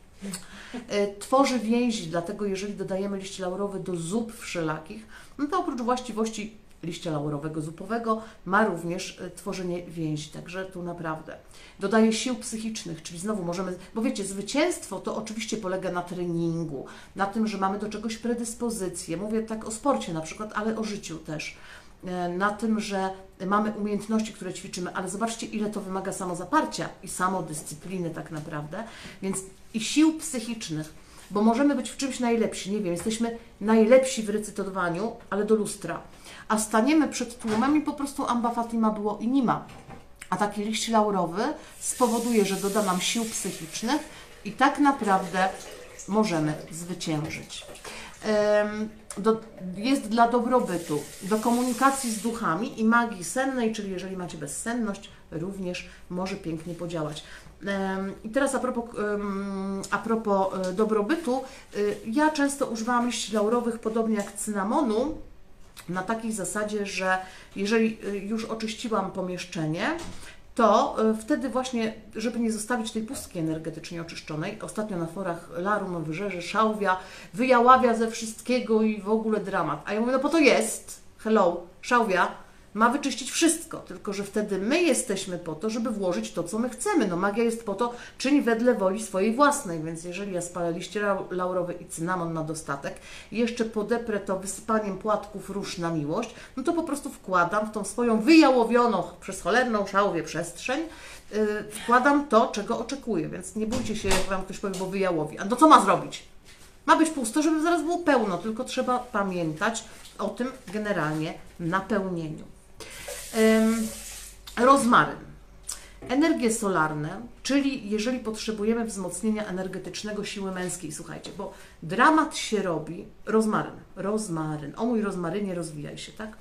Tworzy więzi, dlatego jeżeli dodajemy liść laurowy do zup wszelakich, no to oprócz właściwości liścia laurowego zupowego ma również tworzenie więzi, także tu naprawdę dodaje sił psychicznych, czyli znowu możemy, bo wiecie, zwycięstwo to oczywiście polega na treningu, na tym, że mamy do czegoś predyspozycję, mówię tak o sporcie na przykład, ale o życiu też, na tym, że mamy umiejętności, które ćwiczymy, ale zobaczcie, ile to wymaga samozaparcia i samodyscypliny tak naprawdę, więc i sił psychicznych, bo możemy być w czymś najlepsi, nie wiem, jesteśmy najlepsi w recytowaniu, ale do lustra, a staniemy przed tłumem i po prostu amba fatima było i nie ma. A taki liść laurowy spowoduje, że doda nam sił psychicznych i tak naprawdę możemy zwyciężyć. Do, jest dla dobrobytu, do komunikacji z duchami i magii sennej, czyli jeżeli macie bezsenność, również może pięknie podziałać. I teraz a propos, a propos dobrobytu, ja często używałam liści laurowych, podobnie jak cynamonu, na takiej zasadzie, że jeżeli już oczyściłam pomieszczenie, to wtedy właśnie, żeby nie zostawić tej pustki energetycznie oczyszczonej, ostatnio na forach larum, wyżerze, szałwia, wyjaławia ze wszystkiego i w ogóle dramat. A ja mówię, no po to jest, hello, szałwia ma wyczyścić wszystko, tylko że wtedy my jesteśmy po to, żeby włożyć to, co my chcemy. No magia jest po to, czyń wedle woli swojej własnej, więc jeżeli ja spalę liście laurowe i cynamon na dostatek i jeszcze podeprę to wysypaniem płatków róż na miłość, no to po prostu wkładam w tą swoją wyjałowioną przez cholerną szałwię przestrzeń, yy, wkładam to, czego oczekuję, więc nie bójcie się, jak Wam ktoś powie, bo wyjałowi. A no co ma zrobić? Ma być pusto, żeby zaraz było pełno, tylko trzeba pamiętać o tym generalnie napełnieniu. Rozmaryn. Energie solarne, czyli jeżeli potrzebujemy wzmocnienia energetycznego siły męskiej, słuchajcie, bo dramat się robi, rozmaryn, rozmaryn, o mój rozmarynie, rozwijaj się, tak?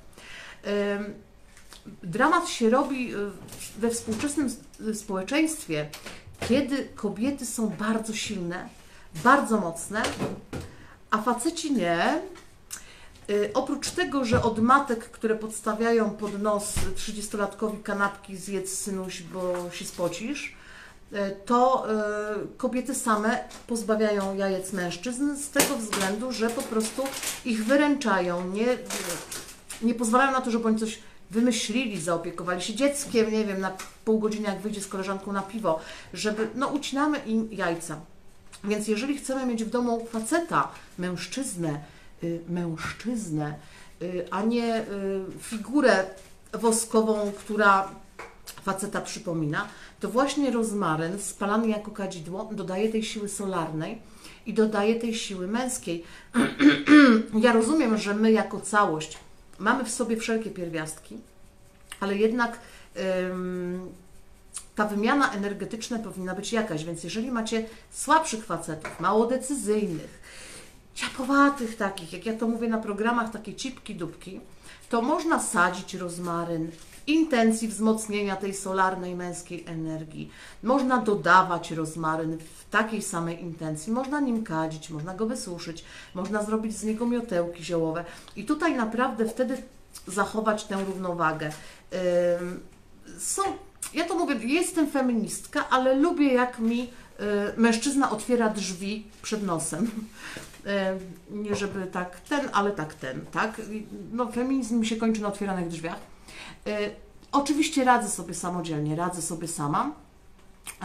Dramat się robi we współczesnym społeczeństwie, kiedy kobiety są bardzo silne, bardzo mocne, a faceci nie. Oprócz tego, że od matek, które podstawiają pod nos trzydziestolatkowi kanapki zjedz synuś, bo się spocisz, to kobiety same pozbawiają jajec mężczyzn z tego względu, że po prostu ich wyręczają, nie, nie pozwalają na to, żeby oni coś wymyślili, zaopiekowali się dzieckiem, nie wiem, na pół godziny jak wyjdzie z koleżanką na piwo, żeby, no ucinamy im jajca. Więc jeżeli chcemy mieć w domu faceta, mężczyznę, mężczyznę, a nie figurę woskową, która faceta przypomina, to właśnie rozmaryn spalany jako kadzidło dodaje tej siły solarnej i dodaje tej siły męskiej. Ja rozumiem, że my jako całość mamy w sobie wszelkie pierwiastki, ale jednak ym, ta wymiana energetyczna powinna być jakaś, więc jeżeli macie słabszych facetów, mało decyzyjnych, ciapowatych takich, jak ja to mówię na programach, takie cipki, dupki, to można sadzić rozmaryn w intencji wzmocnienia tej solarnej męskiej energii. Można dodawać rozmaryn w takiej samej intencji, można nim kadzić, można go wysuszyć, można zrobić z niego miotełki ziołowe i tutaj naprawdę wtedy zachować tę równowagę. Są ja to mówię, jestem feministka, ale lubię jak mi y, mężczyzna otwiera drzwi przed nosem. Y, nie żeby tak ten, ale tak ten, tak? No feminizm mi się kończy na otwieranych drzwiach. Y, oczywiście radzę sobie samodzielnie, radzę sobie sama. Y,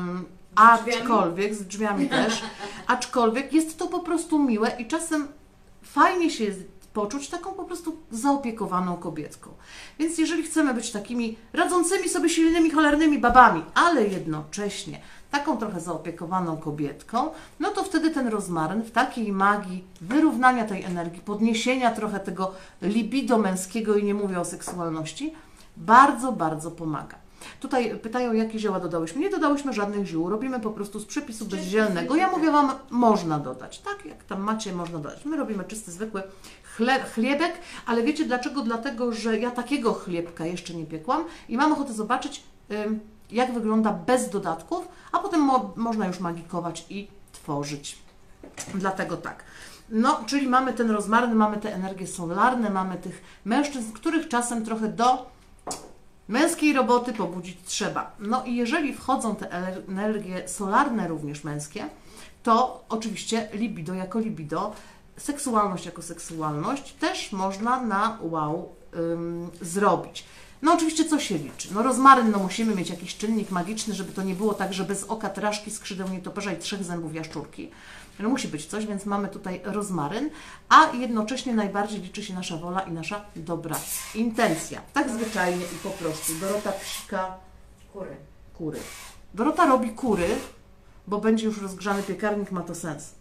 aczkolwiek, z drzwiami też, aczkolwiek jest to po prostu miłe i czasem fajnie się jest poczuć taką po prostu zaopiekowaną kobietką. Więc jeżeli chcemy być takimi radzącymi sobie silnymi, cholernymi babami, ale jednocześnie taką trochę zaopiekowaną kobietką, no to wtedy ten rozmaryn w takiej magii wyrównania tej energii, podniesienia trochę tego libido męskiego i nie mówię o seksualności, bardzo, bardzo pomaga. Tutaj pytają, jakie zioła dodałyśmy. Nie dodałyśmy żadnych ziół, robimy po prostu z przepisu bezzielnego. Ja mówię Wam, można dodać, tak? Jak tam macie, można dodać. My robimy czysty, zwykły chle chlebek, ale wiecie dlaczego? Dlatego, że ja takiego chlebka jeszcze nie piekłam i mam ochotę zobaczyć, ym, jak wygląda bez dodatków, a potem mo można już magikować i tworzyć. Dlatego tak. No, czyli mamy ten rozmaryn, mamy te energie solarne, mamy tych mężczyzn, których czasem trochę do męskiej roboty pobudzić trzeba. No i jeżeli wchodzą te energie solarne również męskie, to oczywiście libido jako libido, seksualność jako seksualność też można na wow ym, zrobić. No oczywiście co się liczy? No rozmaryn, no musimy mieć jakiś czynnik magiczny, żeby to nie było tak, że bez oka, traszki, skrzydeł nietoperza i trzech zębów jaszczurki. No musi być coś, więc mamy tutaj rozmaryn, a jednocześnie najbardziej liczy się nasza wola i nasza dobra intencja. Tak zwyczajnie i po prostu. Dorota psika Kury. kury. Dorota robi kury, bo będzie już rozgrzany piekarnik, ma to sens.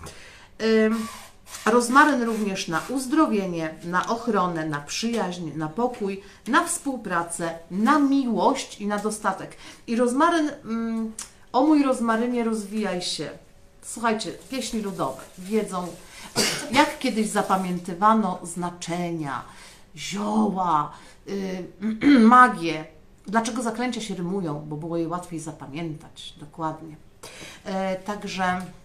Ym, rozmaryn również na uzdrowienie, na ochronę, na przyjaźń, na pokój, na współpracę, na miłość i na dostatek. I rozmaryn, ym, o mój rozmarynie rozwijaj się. Słuchajcie, pieśni ludowe wiedzą, jak kiedyś zapamiętywano znaczenia, zioła, yy, magię. Dlaczego zaklęcia się rymują? Bo było je łatwiej zapamiętać, dokładnie. E, także,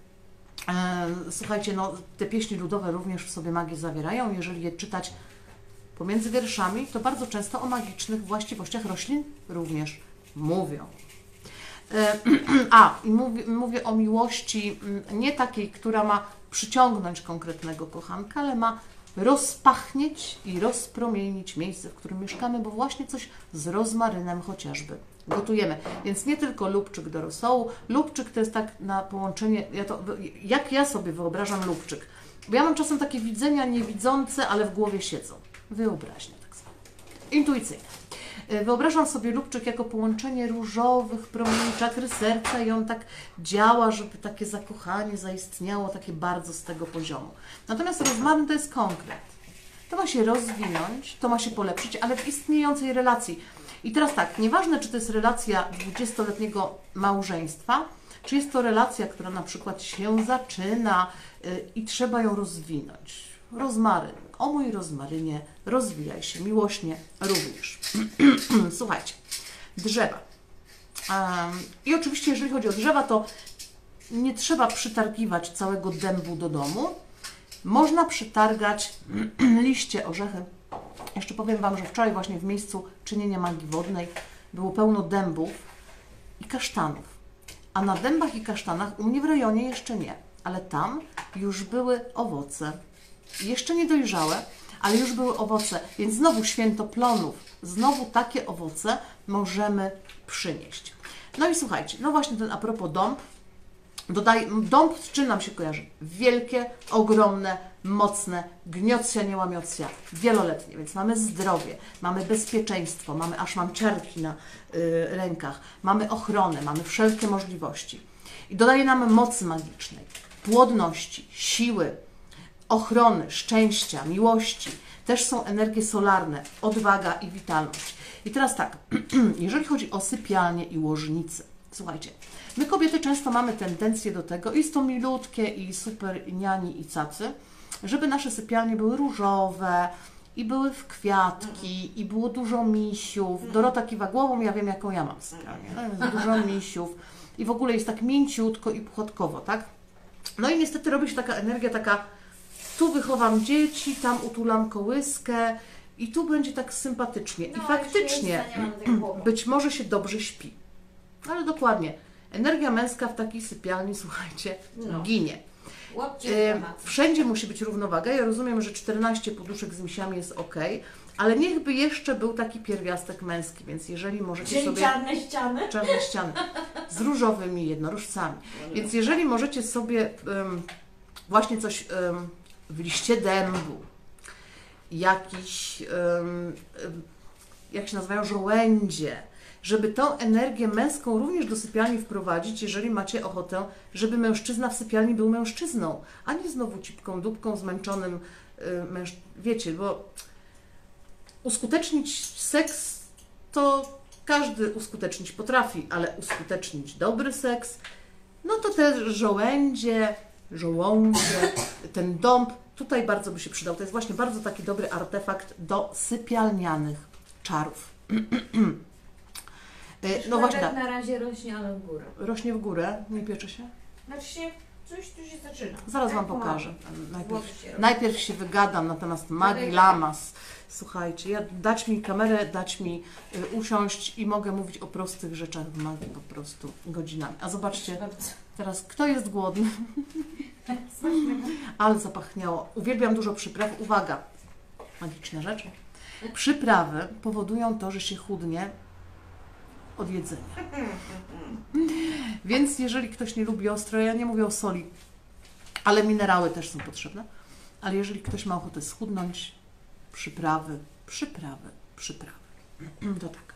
e, słuchajcie, no, te pieśni ludowe również w sobie magię zawierają. Jeżeli je czytać pomiędzy wierszami, to bardzo często o magicznych właściwościach roślin również mówią. A, i mówię, mówię o miłości nie takiej, która ma przyciągnąć konkretnego kochanka, ale ma rozpachnieć i rozpromienić miejsce, w którym mieszkamy, bo właśnie coś z rozmarynem chociażby gotujemy. Więc nie tylko lubczyk do rosołu. Lubczyk to jest tak na połączenie, ja to, jak ja sobie wyobrażam lubczyk. Bo ja mam czasem takie widzenia niewidzące, ale w głowie siedzą. Wyobraźnia tak zwana. Intuicyjna. Wyobrażam sobie lubczyk jako połączenie różowych promieni czakry serca i on tak działa, żeby takie zakochanie zaistniało, takie bardzo z tego poziomu. Natomiast rozmaryn to jest konkret. To ma się rozwinąć, to ma się polepszyć, ale w istniejącej relacji. I teraz tak, nieważne czy to jest relacja dwudziestoletniego małżeństwa, czy jest to relacja, która na przykład się zaczyna yy, i trzeba ją rozwinąć. Rozmaryn. O mój rozmarynie, rozwijaj się miłośnie również. Słuchajcie, drzewa. Um, I oczywiście, jeżeli chodzi o drzewa, to nie trzeba przytargiwać całego dębu do domu. Można przytargać liście, orzechy. Jeszcze powiem Wam, że wczoraj właśnie w miejscu czynienia magii wodnej było pełno dębów i kasztanów. A na dębach i kasztanach u mnie w rejonie jeszcze nie, ale tam już były owoce. Jeszcze nie dojrzałe, ale już były owoce, więc znowu święto plonów, znowu takie owoce możemy przynieść. No i słuchajcie, no właśnie ten a propos dąb, dodaj, dąb z czym nam się kojarzy? Wielkie, ogromne, mocne, gniocja, nie łamiocja, wieloletnie, więc mamy zdrowie, mamy bezpieczeństwo, mamy, aż mam ciarki na y, rękach, mamy ochronę, mamy wszelkie możliwości. I dodaje nam mocy magicznej, płodności, siły, ochrony, szczęścia, miłości. Też są energie solarne, odwaga i witalność. I teraz tak, jeżeli chodzi o sypialnię i łożnicę, słuchajcie, my kobiety często mamy tendencję do tego, jest to milutkie i super niani i cacy, żeby nasze sypialnie były różowe i były w kwiatki i było dużo misiów. Dorota kiwa głową, ja wiem jaką ja mam sypialnię. No, jest dużo misiów i w ogóle jest tak mięciutko i puchotkowo, tak? No i niestety robi się taka energia taka, tu wychowam dzieci, tam utulam kołyskę I tu będzie tak sympatycznie. No, I faktycznie być może się dobrze śpi. Ale dokładnie. Energia męska w takiej sypialni, słuchajcie, No. ginie. E, wszędzie musi być równowaga. Ja rozumiem, że czternaście poduszek z misiami jest ok, ale niechby jeszcze był taki pierwiastek męski, więc jeżeli możecie Czyli sobie... czarne ściany? Czarne ściany z różowymi jednorożcami. Więc jeżeli możecie sobie um, właśnie coś um, w liście dębu, jakiś, um, jak się nazywają, żołędzie, żeby tą energię męską również do sypialni wprowadzić, jeżeli macie ochotę, żeby mężczyzna w sypialni był mężczyzną, a nie znowu cipką, dupką, zmęczonym y, męż... Wiecie, bo uskutecznić seks to każdy uskutecznić potrafi, ale uskutecznić dobry seks, no to te żołędzie, żołądzie, ten dąb, tutaj bardzo by się przydał. To jest właśnie bardzo taki dobry artefakt do sypialnianych czarów. No właśnie tak. Na razie rośnie, ale w górę. Rośnie w górę, nie piecze się? Znaczy się, coś tu się zaczyna. Zaraz Wam Tak, pokażę. pomału. Najpierw, się robi. najpierw się wygadam na temat magii Dalej. lamas. Słuchajcie, ja, dać mi kamerę, dać mi y, usiąść i mogę mówić o prostych rzeczach w magii po prostu godzinami. A zobaczcie, teraz kto jest głodny? Ale zapachniało. Uwielbiam dużo przypraw. Uwaga, magiczna rzecz. Przyprawy powodują to, że się chudnie od jedzenia. Więc jeżeli ktoś nie lubi ostro, ja nie mówię o soli, ale minerały też są potrzebne. Ale jeżeli ktoś ma ochotę schudnąć, przyprawy, przyprawy, przyprawy. To tak.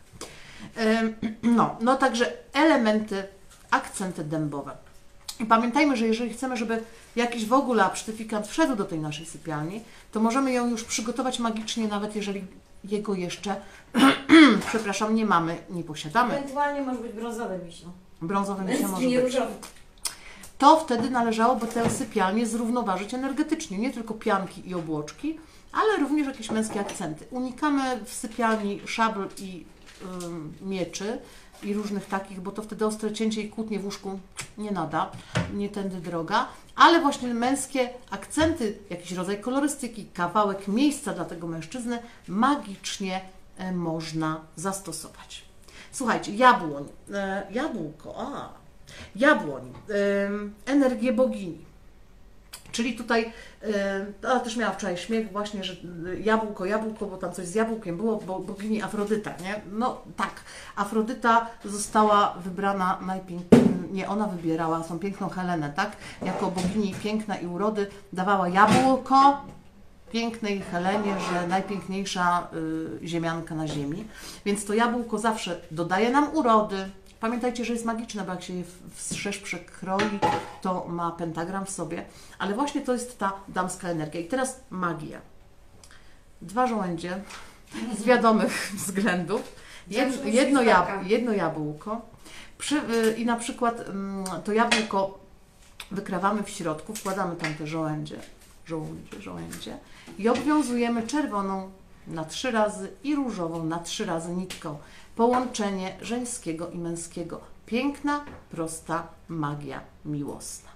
No, no także elementy, akcenty dębowe. I pamiętajmy, że jeżeli chcemy, żeby jakiś w ogóle absztyfikant wszedł do tej naszej sypialni, to możemy ją już przygotować magicznie, nawet jeżeli jego jeszcze, przepraszam, nie mamy, nie posiadamy. Ewentualnie może być brązowy misiu. Brązowy misia może nie być. różowy. To wtedy należałoby tę sypialnię zrównoważyć energetycznie, nie tylko pianki i obłoczki, ale również jakieś męskie akcenty. Unikamy w sypialni szabl i ym, mieczy i różnych takich, bo to wtedy ostre cięcie i kłótnie w łóżku nie nada, nie tędy droga, ale właśnie męskie akcenty, jakiś rodzaj kolorystyki, kawałek miejsca dla tego mężczyzny magicznie e, można zastosować. Słuchajcie, jabłoń, e, jabłko, a, jabłoń, e, energię bogini. Czyli tutaj, ale też miałam wczoraj śmiech właśnie, że jabłko, jabłko, bo tam coś z jabłkiem było, bo bogini Afrodyta, nie? No tak, Afrodyta została wybrana najpiękniej, nie, ona wybierała tą piękną Helenę, tak? Jako bogini piękna i urody dawała jabłko pięknej Helenie, że najpiękniejsza y, ziemianka na ziemi. Więc to jabłko zawsze dodaje nam urody. Pamiętajcie, że jest magiczne, bo jak się je wstrzesz przekroi, to ma pentagram w sobie. Ale właśnie to jest ta damska energia. I teraz magia. Dwa żołędzie z wiadomych względów. Jed, jedno, jab, jedno jabłko. Przy, y, I na przykład y, to jabłko wykrawamy w środku, wkładamy tam te żołędzie, żołędzie, żołędzie i obwiązujemy czerwoną na trzy razy i różową na trzy razy nitką. Połączenie żeńskiego i męskiego. Piękna, prosta magia miłosna.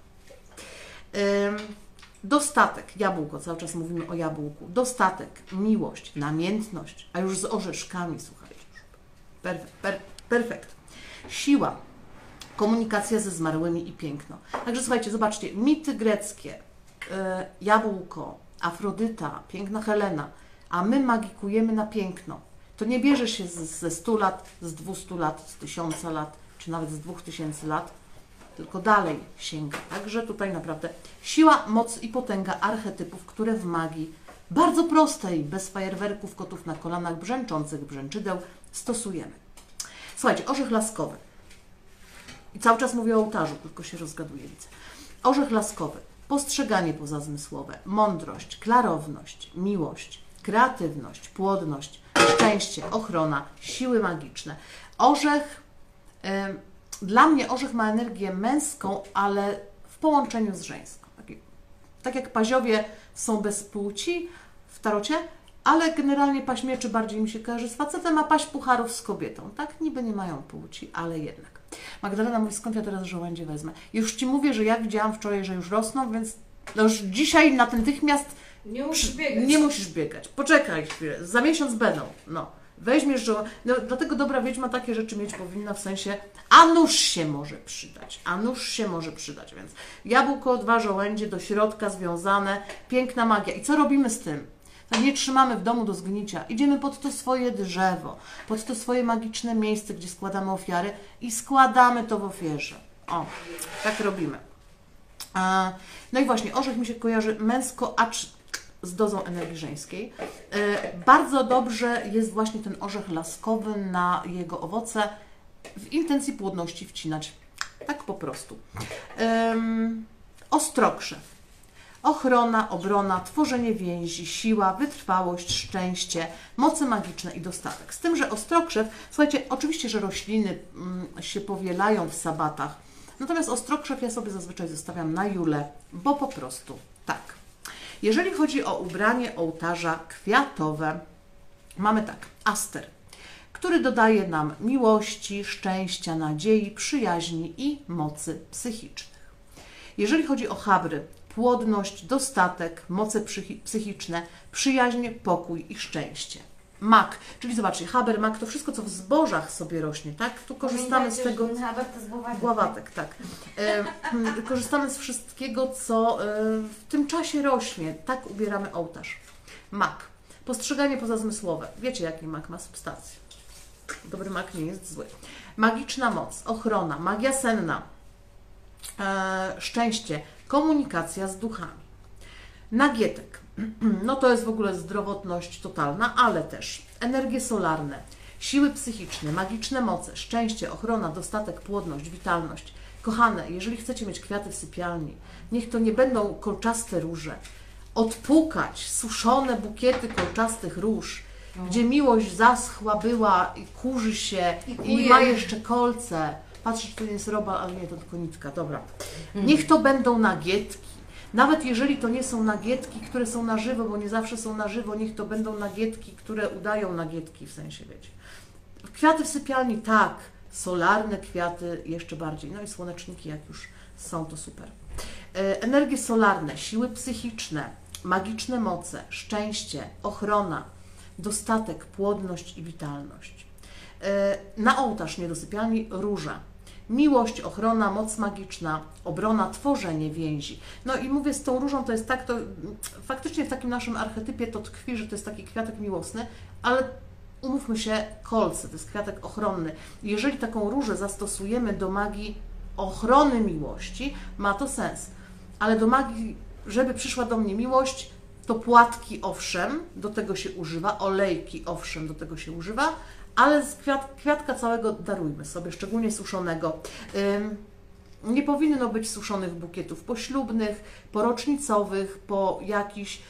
Ym, dostatek, jabłko, cały czas mówimy o jabłku. Dostatek, miłość, namiętność, a już z orzeszkami, słuchajcie. Perfekt, per, perfekt. Siła, komunikacja ze zmarłymi i piękno. Także słuchajcie, zobaczcie, mity greckie, yy, jabłko, Afrodyta, piękna Helena, a my magikujemy na piękno. To nie bierze się z, ze stu lat, z dwustu lat, z tysiąca lat, czy nawet z dwóch tysięcy lat, tylko dalej sięga. Także tutaj naprawdę siła, moc i potęga archetypów, które w magii bardzo prostej, bez fajerwerków, kotów na kolanach, brzęczących brzęczydeł stosujemy. Słuchajcie, orzech laskowy. I cały czas mówię o ołtarzu, tylko się rozgaduję, widzę. Orzech laskowy. Postrzeganie pozazmysłowe, mądrość, klarowność, miłość, kreatywność, płodność, szczęście, ochrona, siły magiczne. Orzech, y, dla mnie orzech ma energię męską, ale w połączeniu z żeńską. Tak, tak jak paziowie są bez płci w tarocie, ale generalnie paź mieczy bardziej mi się kojarzy z facetem, a paź pucharów z kobietą. Tak, niby nie mają płci, ale jednak. Magdalena mówi, skąd ja teraz żołędzie wezmę? Już Ci mówię, że ja widziałam wczoraj, że już rosną, więc no już dzisiaj natychmiast Nie musisz biegać. Nie musisz biegać. Poczekaj chwilę, za miesiąc będą. No. Weźmiesz, że... No, dlatego dobra wiedźma takie rzeczy mieć powinna, w sensie, a nóż się może przydać, a nóż się może przydać, więc jabłko, dwa żołędzie do środka związane, piękna magia. I co robimy z tym? To nie trzymamy w domu do zgnicia. Idziemy pod to swoje drzewo, pod to swoje magiczne miejsce, gdzie składamy ofiary i składamy to w ofierze. O, tak robimy. A, no i właśnie, orzech mi się kojarzy męsko, acz z dozą energii żeńskiej. E, bardzo dobrze jest właśnie ten orzech laskowy na jego owoce w intencji płodności wcinać. Tak po prostu. Um, ostrokrzew. Ochrona, obrona, tworzenie więzi, siła, wytrwałość, szczęście, moce magiczne i dostatek. Z tym, że ostrokrzew, słuchajcie, oczywiście, że rośliny mm, się powielają w sabatach, natomiast ostrokrzew ja sobie zazwyczaj zostawiam na julę, bo po prostu tak. Jeżeli chodzi o ubranie ołtarza kwiatowe, mamy tak, aster, który dodaje nam miłości, szczęścia, nadziei, przyjaźni i mocy psychicznych. Jeżeli chodzi o chabry, płodność, dostatek, moce psychiczne, przyjaźń, pokój i szczęście. Mak, czyli zobaczcie, haber, mak to wszystko, co w zbożach sobie rośnie, tak? Tu korzystamy z tego... Haber to jest głowatek. Głowatek, tak. E, korzystamy z wszystkiego, co e, w tym czasie rośnie. Tak ubieramy ołtarz. Mak. Postrzeganie pozazmysłowe. Wiecie, jaki mak ma substancję. Dobry mak nie jest zły. Magiczna moc, ochrona, magia senna, e, szczęście, komunikacja z duchami. Nagietek. No to jest w ogóle zdrowotność totalna, ale też energie solarne, siły psychiczne, magiczne moce, szczęście, ochrona, dostatek, płodność, witalność. Kochane, jeżeli chcecie mieć kwiaty w sypialni, niech to nie będą kolczaste róże. Odpukać suszone bukiety kolczastych róż, no. Gdzie miłość zaschła była i kurzy się i, i ma jeszcze kolce. Patrzę, czy to nie jest robal, ale nie, to tylko nitka. Dobra. Niech to będą nagietki. Nawet jeżeli to nie są nagietki, które są na żywo, bo nie zawsze są na żywo, niech to będą nagietki, które udają nagietki, w sensie, wiecie. Kwiaty w sypialni, tak. Solarne kwiaty jeszcze bardziej. No i słoneczniki, jak już są, to super. Energie solarne, siły psychiczne, magiczne moce, szczęście, ochrona, dostatek, płodność i witalność. Na ołtarz nie do sypialni róża. Miłość, ochrona, moc magiczna, obrona, tworzenie więzi. No i mówię, z tą różą to jest tak, to faktycznie w takim naszym archetypie to tkwi, że to jest taki kwiatek miłosny, ale umówmy się, kolce, to jest kwiatek ochronny. Jeżeli taką różę zastosujemy do magii ochrony miłości, ma to sens. Ale do magii, żeby przyszła do mnie miłość, to płatki owszem, do tego się używa, olejki owszem, do tego się używa, ale z kwiat, kwiatka całego darujmy sobie, szczególnie suszonego. Ym, nie powinno być suszonych bukietów poślubnych, porocznicowych, po jakichś...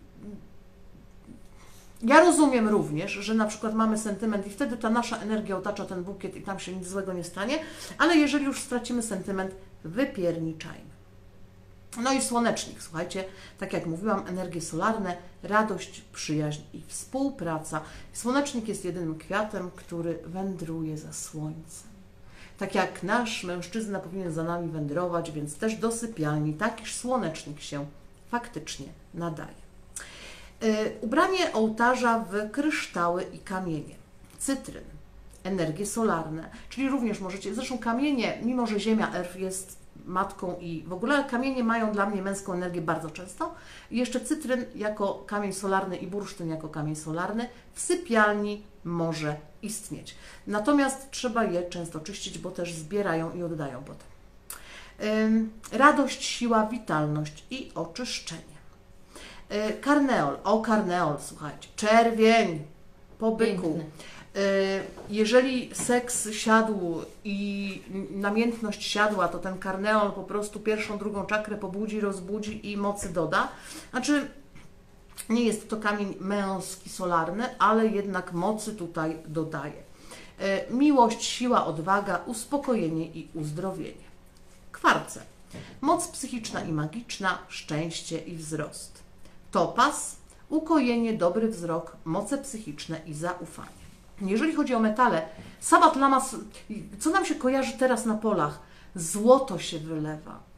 Ja rozumiem również, że na przykład mamy sentyment i wtedy ta nasza energia otacza ten bukiet i tam się nic złego nie stanie, ale jeżeli już stracimy sentyment, wypierniczajmy. No i słonecznik, słuchajcie, tak jak mówiłam, energie solarne, radość, przyjaźń i współpraca. Słonecznik jest jedynym kwiatem, który wędruje za słońcem. Tak jak nasz mężczyzna powinien za nami wędrować, więc też do sypialni takiż słonecznik się faktycznie nadaje. Yy, ubranie ołtarza w kryształy i kamienie. Cytryn, energie solarne, czyli również możecie, zresztą kamienie, mimo że Ziemia Erf jest matką i w ogóle kamienie mają dla mnie męską energię bardzo często. I jeszcze cytryn jako kamień solarny i bursztyn jako kamień solarny w sypialni może istnieć. Natomiast trzeba je często czyścić, bo też zbierają i oddają potem. Ym, radość, siła, witalność i oczyszczenie. Yy, karneol, o karneol, słuchajcie, czerwień po byku. Piękny. Jeżeli seks siadł i namiętność siadła, to ten karneol po prostu pierwszą, drugą czakrę pobudzi, rozbudzi i mocy doda. Znaczy, nie jest to kamień męski, solarny, ale jednak mocy tutaj dodaje. Miłość, siła, odwaga, uspokojenie i uzdrowienie. Kwarce. Moc psychiczna i magiczna, szczęście i wzrost. Topaz, ukojenie, dobry wzrok, moce psychiczne i zaufanie. Jeżeli chodzi o metale, sabat lamas, co nam się kojarzy teraz na polach? Złoto się wylewa,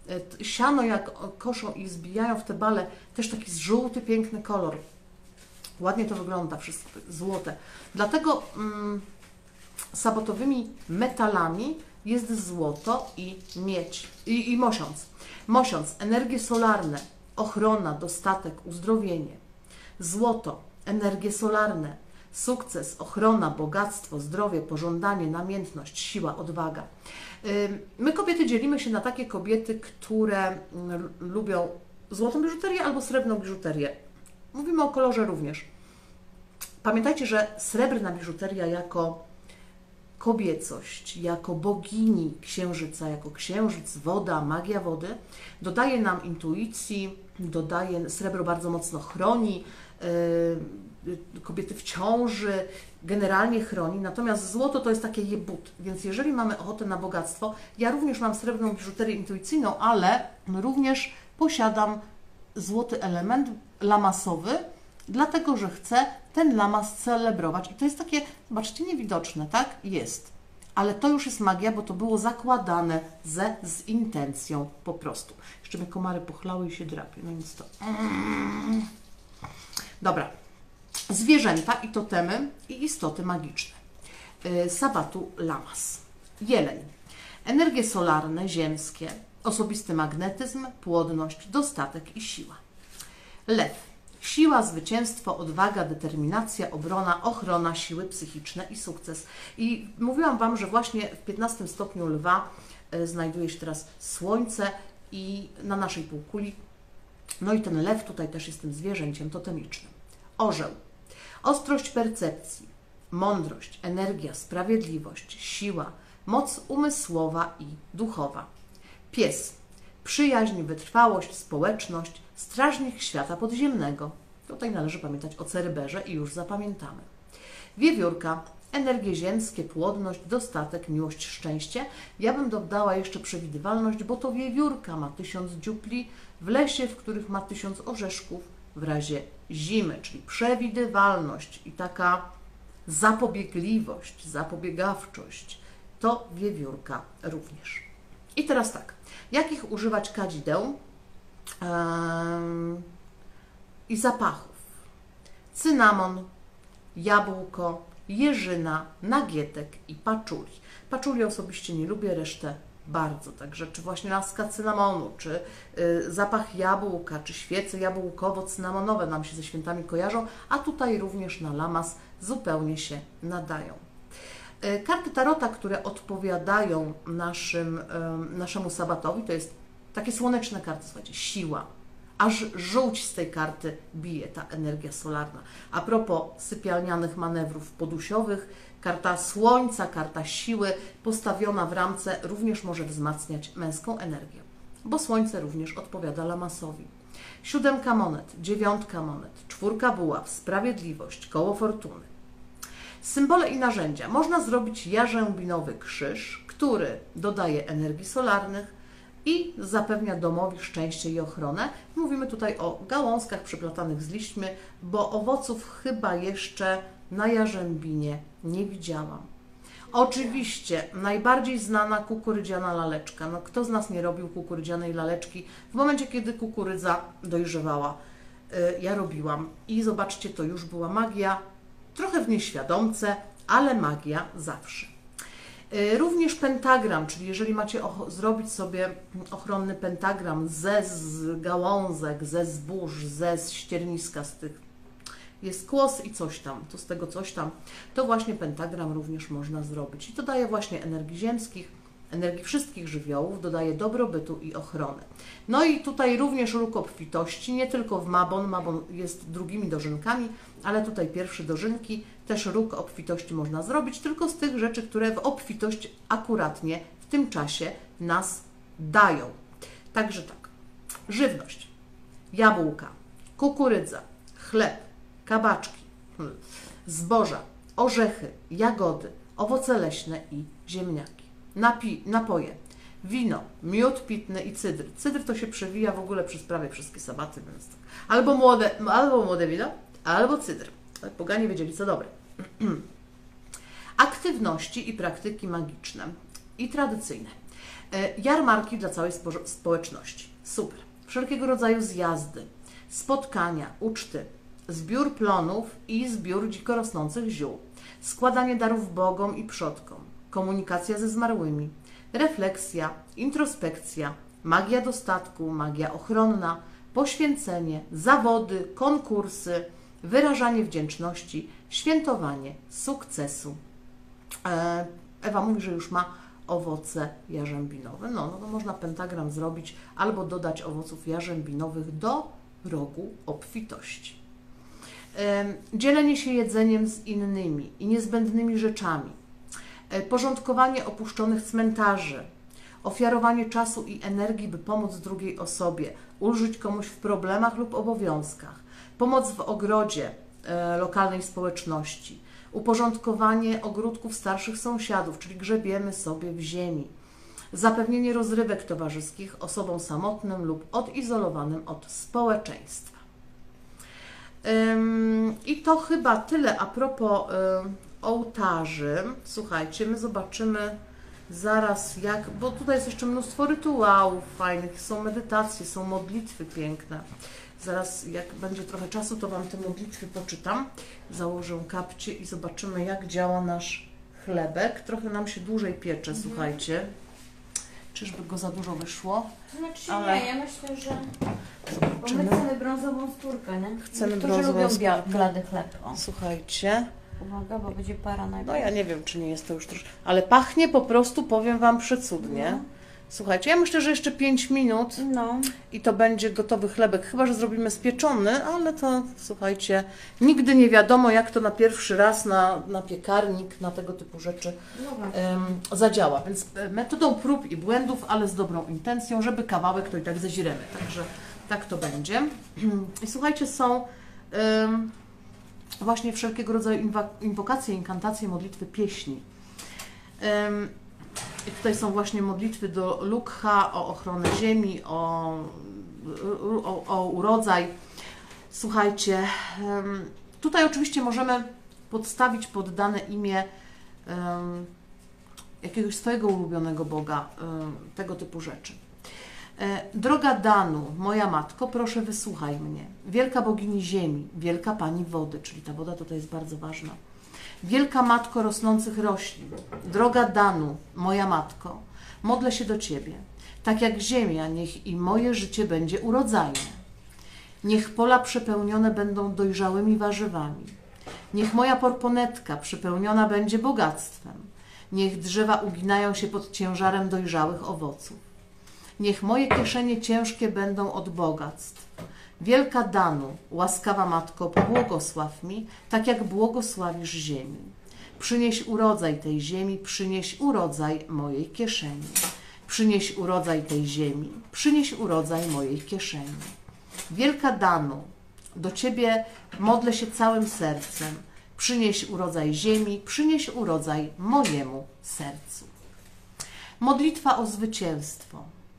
Siano jak koszą i zbijają w te bale, też taki żółty, piękny kolor. Ładnie to wygląda, wszystko złote. Dlatego mm, sabotowymi metalami jest złoto i miedź, i, i mosiąc. Mosiąc, energie solarne, ochrona, dostatek, uzdrowienie. Złoto, energie solarne, sukces, ochrona, bogactwo, zdrowie, pożądanie, namiętność, siła, odwaga. My kobiety dzielimy się na takie kobiety, które lubią złotą biżuterię albo srebrną biżuterię. Mówimy o kolorze również. Pamiętajcie, że srebrna biżuteria jako kobiecość, jako bogini księżyca, jako księżyc, woda, magia wody, dodaje nam intuicji, dodaje, srebro bardzo mocno chroni, yy, kobiety w ciąży, generalnie chroni, natomiast złoto to jest takie jebut, więc jeżeli mamy ochotę na bogactwo, ja również mam srebrną biżuterię intuicyjną, ale również posiadam złoty element lamasowy, dlatego że chcę ten lamas celebrować. I to jest takie, zobaczcie, niewidoczne, tak? Jest. Ale to już jest magia, bo to było zakładane ze, z intencją po prostu. Jeszcze mnie komary pochlały i się drapie, no więc to... Dobra. Zwierzęta i totemy i istoty magiczne. Yy, Sabatu lamas. Jeleń. Energie solarne, ziemskie, osobisty magnetyzm, płodność, dostatek i siła. Lew. Siła, zwycięstwo, odwaga, determinacja, obrona, ochrona, siły psychiczne i sukces. I mówiłam Wam, że właśnie w piętnastym stopniu lwa y, znajduje się teraz Słońce i na naszej półkuli. No i ten lew tutaj też jest tym zwierzęciem totemicznym. Orzeł. Ostrość percepcji, mądrość, energia, sprawiedliwość, siła, moc umysłowa i duchowa. Pies. Przyjaźń, wytrwałość, społeczność, strażnik świata podziemnego. Tutaj należy pamiętać o Ceryberze i już zapamiętamy. Wiewiórka, energie ziemskie, płodność, dostatek, miłość, szczęście. Ja bym dodała jeszcze przewidywalność, bo to wiewiórka ma tysiąc dziupli w lesie, w których ma tysiąc orzeszków w razie zimy, czyli przewidywalność i taka zapobiegliwość, zapobiegawczość. To wiewiórka również. I teraz tak, jakich używać kadzideł yy, i zapachów? Cynamon, jabłko, jeżyna, nagietek i paczuli. Paczuli osobiście nie lubię, resztę bardzo, także czy właśnie laska cynamonu, czy y, zapach jabłka, czy świece jabłkowo-cynamonowe nam się ze świętami kojarzą, a tutaj również na lamas zupełnie się nadają. Karty tarota, które odpowiadają naszym, naszemu sabatowi, to jest takie słoneczne karty, słuchajcie, siła. Aż żółć z tej karty bije, ta energia solarna. A propos sypialnianych manewrów podusiowych, karta słońca, karta siły postawiona w ramce również może wzmacniać męską energię, bo słońce również odpowiada lamasowi. Siódemka monet, dziewiątka monet, czwórka buław, sprawiedliwość, koło fortuny. Symbole i narzędzia. Można zrobić jarzębinowy krzyż, który dodaje energii solarnych i zapewnia domowi szczęście i ochronę. Mówimy tutaj o gałązkach przyplatanych z liśćmi, bo owoców chyba jeszcze na jarzębinie nie widziałam. Oczywiście najbardziej znana kukurydziana laleczka. No, kto z nas nie robił kukurydzianej laleczki w momencie, kiedy kukurydza dojrzewała? Ja robiłam i zobaczcie, to już była magia. Trochę w nieświadomce, ale magia zawsze. Również pentagram, czyli jeżeli macie zrobić sobie ochronny pentagram ze z gałązek, ze zbóż, ze z ścierniska, z tych jest kłos i coś tam, to z tego coś tam, to właśnie pentagram również można zrobić. I to daje właśnie energii ziemskich, energii wszystkich żywiołów, dodaje dobrobytu i ochrony. No i tutaj również róg obfitości, nie tylko w Mabon, Mabon jest drugimi dożynkami, ale tutaj pierwsze dożynki, też róg obfitości można zrobić, tylko z tych rzeczy, które w obfitość akuratnie w tym czasie nas dają. Także tak, żywność, jabłka, kukurydza, chleb, kabaczki, zboża, orzechy, jagody, owoce leśne i ziemniaki. Napi napoje, wino, miód pitny i cydr. Cydr to się przewija w ogóle przez prawie wszystkie sabaty, więc tak. Albo młode, albo młode wino, albo cydr. Poganie wiedzieli, co dobre. Aktywności i praktyki magiczne i tradycyjne. E, jarmarki dla całej spo społeczności. Super. Wszelkiego rodzaju zjazdy, spotkania, uczty, zbiór plonów i zbiór dziko rosnących ziół, składanie darów Bogom i przodkom, komunikacja ze zmarłymi, refleksja, introspekcja, magia dostatku, magia ochronna, poświęcenie, zawody, konkursy, wyrażanie wdzięczności, świętowanie sukcesu. Ewa mówi, że już ma owoce jarzębinowe. No, no to można pentagram zrobić albo dodać owoców jarzębinowych do rogu obfitości. Dzielenie się jedzeniem z innymi i niezbędnymi rzeczami, porządkowanie opuszczonych cmentarzy, ofiarowanie czasu i energii, by pomóc drugiej osobie, ulżyć komuś w problemach lub obowiązkach, pomoc w ogrodzie e, lokalnej społeczności, uporządkowanie ogródków starszych sąsiadów, czyli grzebiemy sobie w ziemi, zapewnienie rozrywek towarzyskich osobom samotnym lub odizolowanym od społeczeństwa. Ym, I to chyba tyle a propos ym, ołtarzy. Słuchajcie, my zobaczymy zaraz jak, bo tutaj jest jeszcze mnóstwo rytuałów fajnych, są medytacje, są modlitwy piękne. Zaraz jak będzie trochę czasu, to Wam te modlitwy poczytam. Założę kapcie i zobaczymy jak działa nasz chlebek. Trochę nam się dłużej piecze, mhm. Słuchajcie. Czyżby go za dużo wyszło? Znaczy Ale... nie, ja myślę, że zobaczymy. bo my chcemy brązową skórkę, nie? Chcemy Niektórzy brązową lubią skórkę. blady chleb. O. Słuchajcie. Uwaga, bo będzie para najpierw. No ja nie wiem, czy nie jest to już troszkę, ale pachnie po prostu, powiem Wam, przecudnie. No. Słuchajcie, ja myślę, że jeszcze pięć minut no. i to będzie gotowy chlebek, chyba że zrobimy spieczony, ale to, słuchajcie, nigdy nie wiadomo, jak to na pierwszy raz na, na piekarnik, na tego typu rzeczy No um, zadziała. Więc metodą prób i błędów, ale z dobrą intencją, żeby kawałek to i tak zeziremy. Także tak to będzie. I słuchajcie, są... Um, właśnie wszelkiego rodzaju inwokacje, inkantacje, modlitwy, pieśni. Um, I tutaj są właśnie modlitwy do Lukha, o ochronę ziemi, o, o, o urodzaj. Słuchajcie, um, tutaj oczywiście możemy podstawić pod dane imię um, jakiegoś swojego ulubionego Boga, um, tego typu rzeczy. Droga Danu, moja matko, proszę wysłuchaj mnie. Wielka bogini ziemi, wielka pani wody, czyli ta woda tutaj jest bardzo ważna. Wielka matko rosnących roślin, droga Danu, moja matko, modlę się do Ciebie. Tak jak ziemia, niech i moje życie będzie urodzajne. Niech pola przepełnione będą dojrzałymi warzywami. Niech moja porponetka przepełniona będzie bogactwem. Niech drzewa uginają się pod ciężarem dojrzałych owoców. Niech moje kieszenie ciężkie będą od bogactw. Wielka Danu, łaskawa Matko, błogosław mi, tak jak błogosławisz ziemi. Przynieś urodzaj tej ziemi, przynieś urodzaj mojej kieszeni. Przynieś urodzaj tej ziemi, przynieś urodzaj mojej kieszeni. Wielka Danu, do Ciebie modlę się całym sercem. Przynieś urodzaj ziemi, przynieś urodzaj mojemu sercu. Modlitwa o zwycięstwo.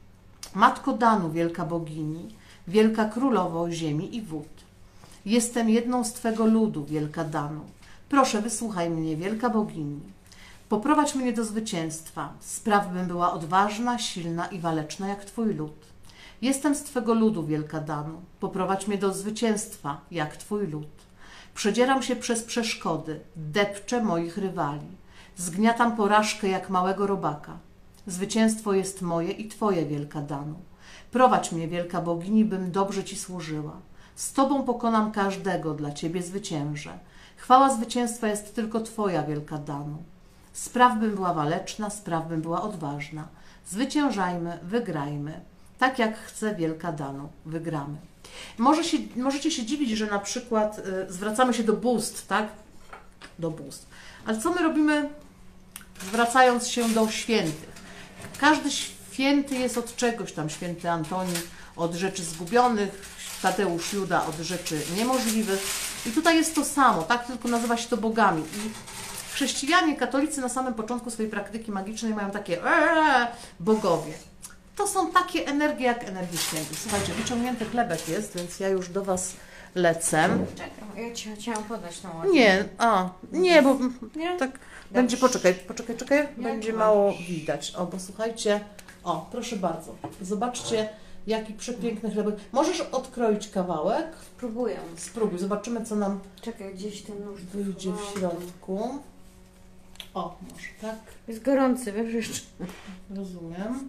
Matko Danu, wielka bogini, wielka królowo ziemi i wód. Jestem jedną z Twego ludu, wielka Danu. Proszę, wysłuchaj mnie, wielka bogini. Poprowadź mnie do zwycięstwa. Spraw, bym była odważna, silna i waleczna jak Twój lud. Jestem z Twego ludu, wielka Danu. Poprowadź mnie do zwycięstwa jak Twój lud. Przedzieram się przez przeszkody, depczę moich rywali. Zgniatam porażkę jak małego robaka. Zwycięstwo jest moje i Twoje, wielka Danu. Prowadź mnie, wielka bogini, bym dobrze Ci służyła. Z Tobą pokonam każdego, dla Ciebie zwyciężę. Chwała zwycięstwa jest tylko Twoja, wielka Danu. Spraw, bym była waleczna, spraw, bym była odważna. Zwyciężajmy, wygrajmy. Tak jak chce wielka Danu, wygramy. Może się, możecie się dziwić, że na przykład y, zwracamy się do bóstw, tak? Do bóstw. Ale co my robimy, zwracając się do świętych? Każdy święty jest od czegoś tam. Święty Antoni od rzeczy zgubionych, Tadeusz Juda od rzeczy niemożliwych. I tutaj jest to samo, tak? Tylko nazywa się to bogami. I chrześcijanie, katolicy na samym początku swojej praktyki magicznej mają takie ee, bogowie. To są takie energie jak energii świętych. Słuchajcie, wyciągnięty chlebek jest, więc ja już do Was lecę. Czekaj, ja Ci chciałam podać tą ładnie. Nie, a, nie, bo Nie? tak Dobrze. będzie, poczekaj, poczekaj, czekaj, Nie, będzie chyba mało już. widać. O, bo słuchajcie, O, proszę bardzo. Zobaczcie, jaki przepiękny chlebek. Możesz odkroić kawałek? Spróbuję. Spróbuj, zobaczymy, co nam Czekaj, gdzieś ten nóż wyjdzie w środku. O, może tak. Jest gorący, wiesz jeszcze. Rozumiem.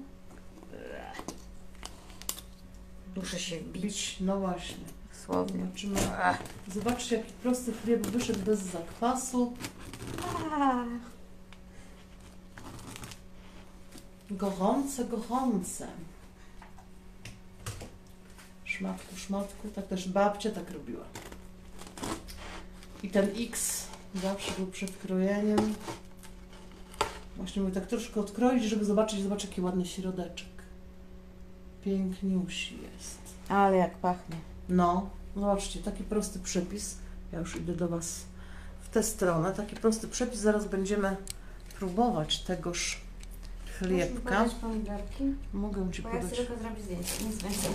Muszę się bić. Bić, no właśnie. Słownie. Zobaczymy. Zobaczcie, jaki prosty chleb wyszedł bez zakwasu. Gorące, gorące. Szmatku, szmatku. Tak też babcia tak robiła. I ten X zawsze był przed krojeniem. Właśnie mówię, tak troszkę odkroić, żeby zobaczyć, zobacz jaki ładny środeczek. Piękniusi jest. Ale jak pachnie. No, zobaczcie, taki prosty przepis. Ja już idę do Was w tę stronę. Taki prosty przepis. Zaraz będziemy próbować tegoż chlebka. Możesz mi podać pomidorki? Mogę Ci Bo ja chcę podać. tylko zrobić zdjęcie, nic więcej.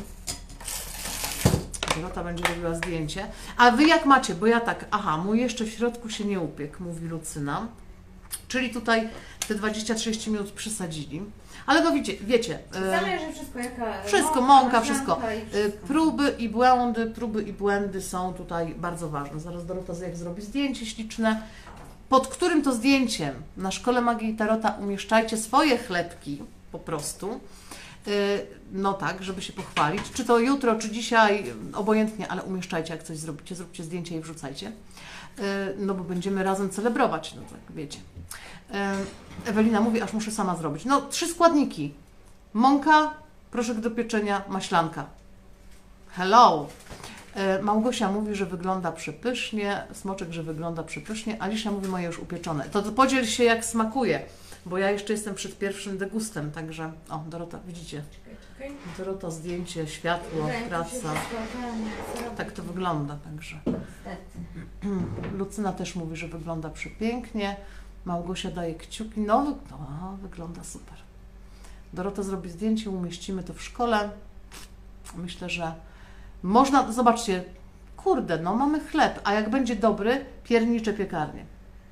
Dorota będzie robiła zdjęcie. A Wy jak macie? Bo ja tak, aha, mój jeszcze w środku się nie upiekł, mówi Lucyna. Czyli tutaj te dwadzieścia trzydzieści minut przysadzili. Ale no wiecie, wiecie. e, Zamierzę wszystko, jaka... Wszystko, mąka, wszystko. maślanka i Y, wszystko. Próby i błędy, próby i błędy są tutaj bardzo ważne. Zaraz Dorota jak zrobi zdjęcie śliczne, pod którym to zdjęciem na Szkole Magii i Tarota umieszczajcie swoje chlebki po prostu. Y, No tak, żeby się pochwalić. Czy to jutro, czy dzisiaj, obojętnie, ale umieszczajcie, jak coś zrobicie, zróbcie zdjęcie i wrzucajcie. Y, No bo będziemy razem celebrować, no tak wiecie. Y, Ewelina mówi, aż muszę sama zrobić. No, trzy składniki. Mąka, proszek do pieczenia, maślanka. Hello! E, Małgosia mówi, że wygląda przepysznie, Smoczek, że wygląda przepysznie, Alicia mówi, moje już upieczone. To, to podziel się jak smakuje, bo ja jeszcze jestem przed pierwszym degustem, także... O, Dorota, widzicie? Czekaj, czekaj. Dorota, zdjęcie, światło, Wydaje mi się, praca. że wszystko, Tak to wygląda, także... Niestety. Lucyna też mówi, że wygląda przepięknie. Małgosia daje kciuki. No, wy- no wygląda super. Dorota zrobi zdjęcie, umieścimy to w szkole. Myślę, że można, zobaczcie, kurde, no mamy chleb, a jak będzie dobry, piernicze piekarnie.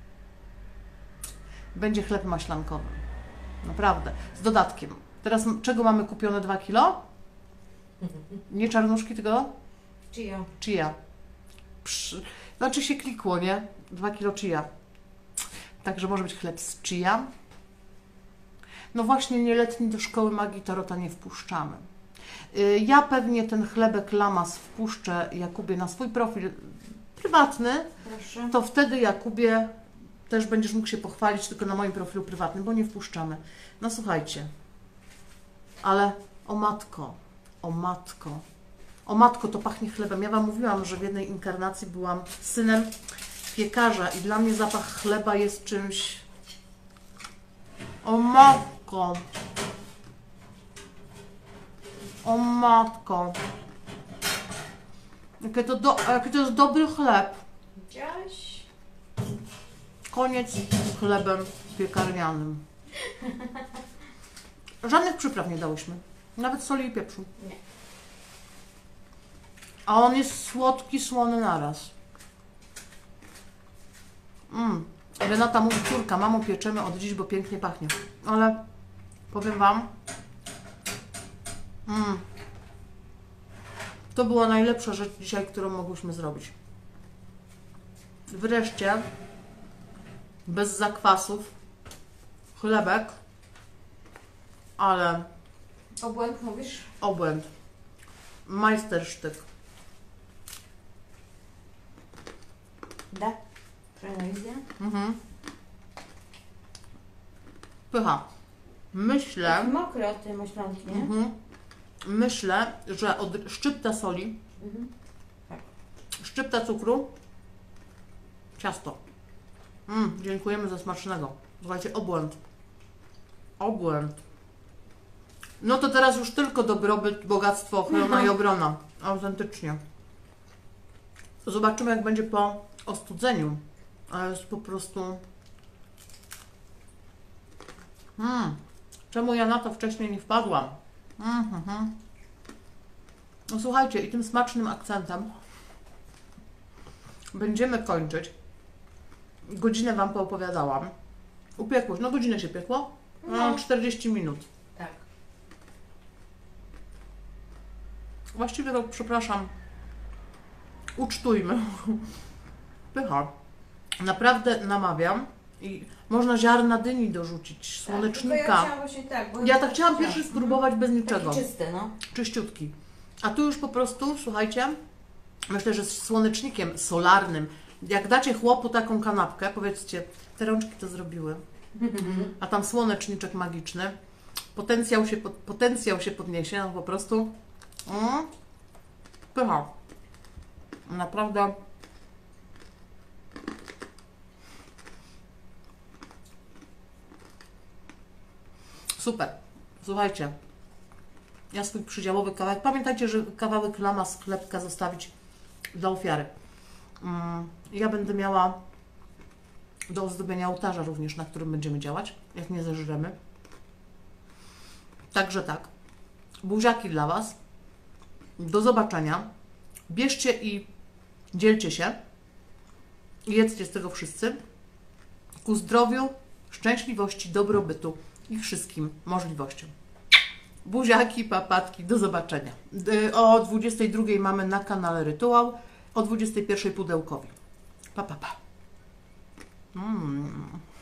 Będzie chleb maślankowy. Naprawdę, z dodatkiem. Teraz m- czego mamy kupione dwa kilo? Nie czarnuszki, tylko Chia. chia. Przy... Znaczy się klikło, nie? dwa kilo chia. Także może być chleb z chia. No właśnie, nieletni do Szkoły Magii Tarota nie wpuszczamy. Y, Ja pewnie ten chlebek lamas wpuszczę Jakubie na swój profil prywatny, Proszę. to wtedy Jakubie też będziesz mógł się pochwalić tylko na moim profilu prywatnym, bo nie wpuszczamy. No słuchajcie, ale o matko, o matko, o matko, to pachnie chlebem. Ja Wam mówiłam, że w jednej inkarnacji byłam synem piekarza i dla mnie zapach chleba jest czymś... O matko! O matko! Jakie to, do, jaki to jest dobry chleb. Widziałaś? Koniec z chlebem piekarnianym. Żadnych przypraw nie dałyśmy. Nawet soli i pieprzu. Nie. A on jest słodki, słony naraz. Mm. Renata mówi, córka, mamo, pieczemy od dziś, bo pięknie pachnie. Ale powiem Wam, mm, to była najlepsza rzecz dzisiaj, którą mogłyśmy zrobić. Wreszcie, bez zakwasów, chlebek, ale Obłęd mówisz? obłęd, majstersztyk. Da. Prelizja. Mhm. Pycha. Myślę, Mokre od tej maślanki, nie? mhm, myślę, że od szczypta soli, Mhm. szczypta cukru, ciasto. Mm, dziękujemy za smacznego. Słuchajcie, obłęd. Obłęd. No to teraz już tylko dobrobyt, bogactwo, ochrona i obrona. Autentycznie. Zobaczymy, jak będzie po ostudzeniu. Ale jest po prostu... Hmm. Czemu ja na to wcześniej nie wpadłam? Mhm. No słuchajcie, i tym smacznym akcentem będziemy kończyć. Godzinę Wam poopowiadałam. Upiekło, no godzinę się piekło? No, No. czterdzieści minut. Tak. Właściwie to, przepraszam, ucztujmy. Pycha. Naprawdę namawiam. I można ziarna dyni dorzucić, słonecznika. Tak, ja chciałam właśnie tak. Bo Ja tak chciałam pierwszy spróbować bez niczego. Taki czysty, no. Czyściutki. A tu już po prostu, słuchajcie, myślę, że z słonecznikiem solarnym. Jak dacie chłopu taką kanapkę, powiedzcie, te rączki to zrobiły. A tam słoneczniczek magiczny. Potencjał się, pod, potencjał się podniesie, no po prostu. Mm, pycha. Naprawdę. Super. Słuchajcie. Ja swój przydziałowy kawałek. Pamiętajcie, że kawałek lama z chlebka zostawić dla ofiary. Mm, ja będę miała do ozdobienia ołtarza również, na którym będziemy działać, jak nie zeżremy. Także tak. Buziaki dla Was. Do zobaczenia. Bierzcie i dzielcie się. Jedzcie z tego wszyscy. Ku zdrowiu, szczęśliwości, dobrobytu i wszystkim możliwościom. Buziaki, papatki, do zobaczenia. O dwudziestej drugiej mamy na kanale Rytuał, o dwudziestej pierwszej pudełkowi. Pa, pa, pa. Mm.